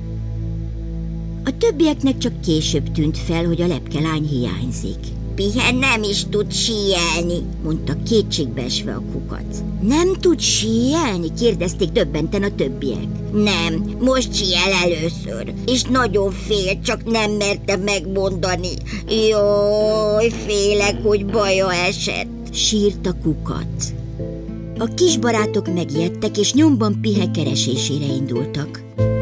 A többieknek csak később tűnt fel, hogy a lepkelány hiányzik. Pihe nem is tud síelni, mondta kétségbeesve a kukac. Nem tud síelni? Kérdezték döbbenten a többiek. Nem, most síel először, és nagyon fél, csak nem merte megmondani. Jaj, félek, hogy baja esett, sírt a kukac. A kisbarátok megijedtek, és nyomban Pihe keresésére indultak.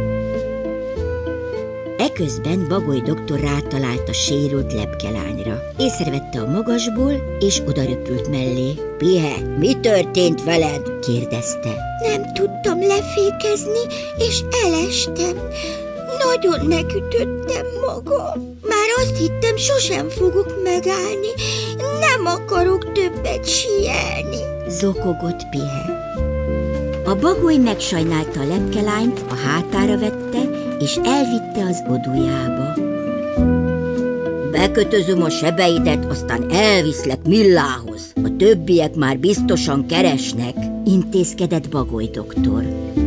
Eközben Bagoly doktor rátalált a sérült lepkelányra. Észrevette a magasból, és odaröpült mellé. Pihe, mi történt veled? kérdezte. Nem tudtam lefékezni, és elestem. Nagyon megütöttem magam. Már azt hittem, sosem fogok megállni. Nem akarok többet síelni, zokogott Pihe. A Bagoly megsajnálta a lepkelányt, a hátára vette, és elvitte az odujába. Bekötözöm a sebeidet, aztán elviszlek Millához. A többiek már biztosan keresnek, intézkedett Bagoly doktor.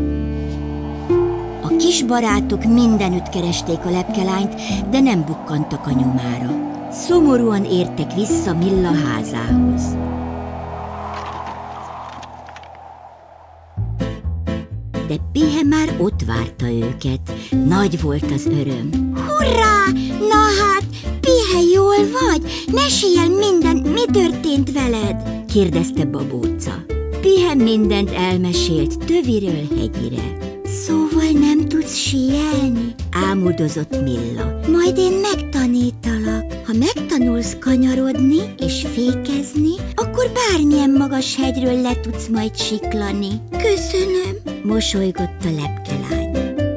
A kis barátok mindenütt keresték a lepkelányt, de nem bukkantak a nyomára. Szomorúan értek vissza Milla házához. De Pihe már ott várta őket. Nagy volt az öröm. Hurrá! Na hát, Pihe, jól vagy? Mesélj minden, mi történt veled? kérdezte Babóca. Pihe mindent elmesélt töviről hegyire. Szóval nem tudsz síelni? Ámuldozott Milla. Majd én megtanítalak. Ha megtanulsz kanyarodni és fékezni, akkor bármilyen magas hegyről le tudsz majd siklani. Köszönöm, mosolygott a lepkelány.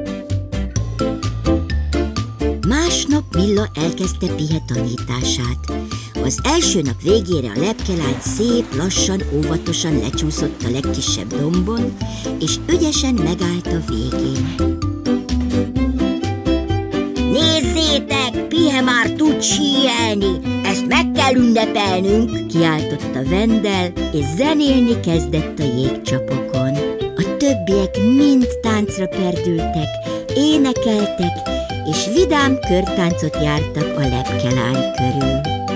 Másnap Milla elkezdte Pihe tanítását. Az első nap végére a lepkelány szép, lassan, óvatosan lecsúszott a legkisebb dombon, és ügyesen megállt a végén. Nézzétek, Pihe már tud síelni, ezt meg kell ünnepelnünk, kiáltotta Vendel, és zenélni kezdett a jégcsapokon. A többiek mind táncra perdültek, énekeltek, és vidám körtáncot jártak a lepkelány körül.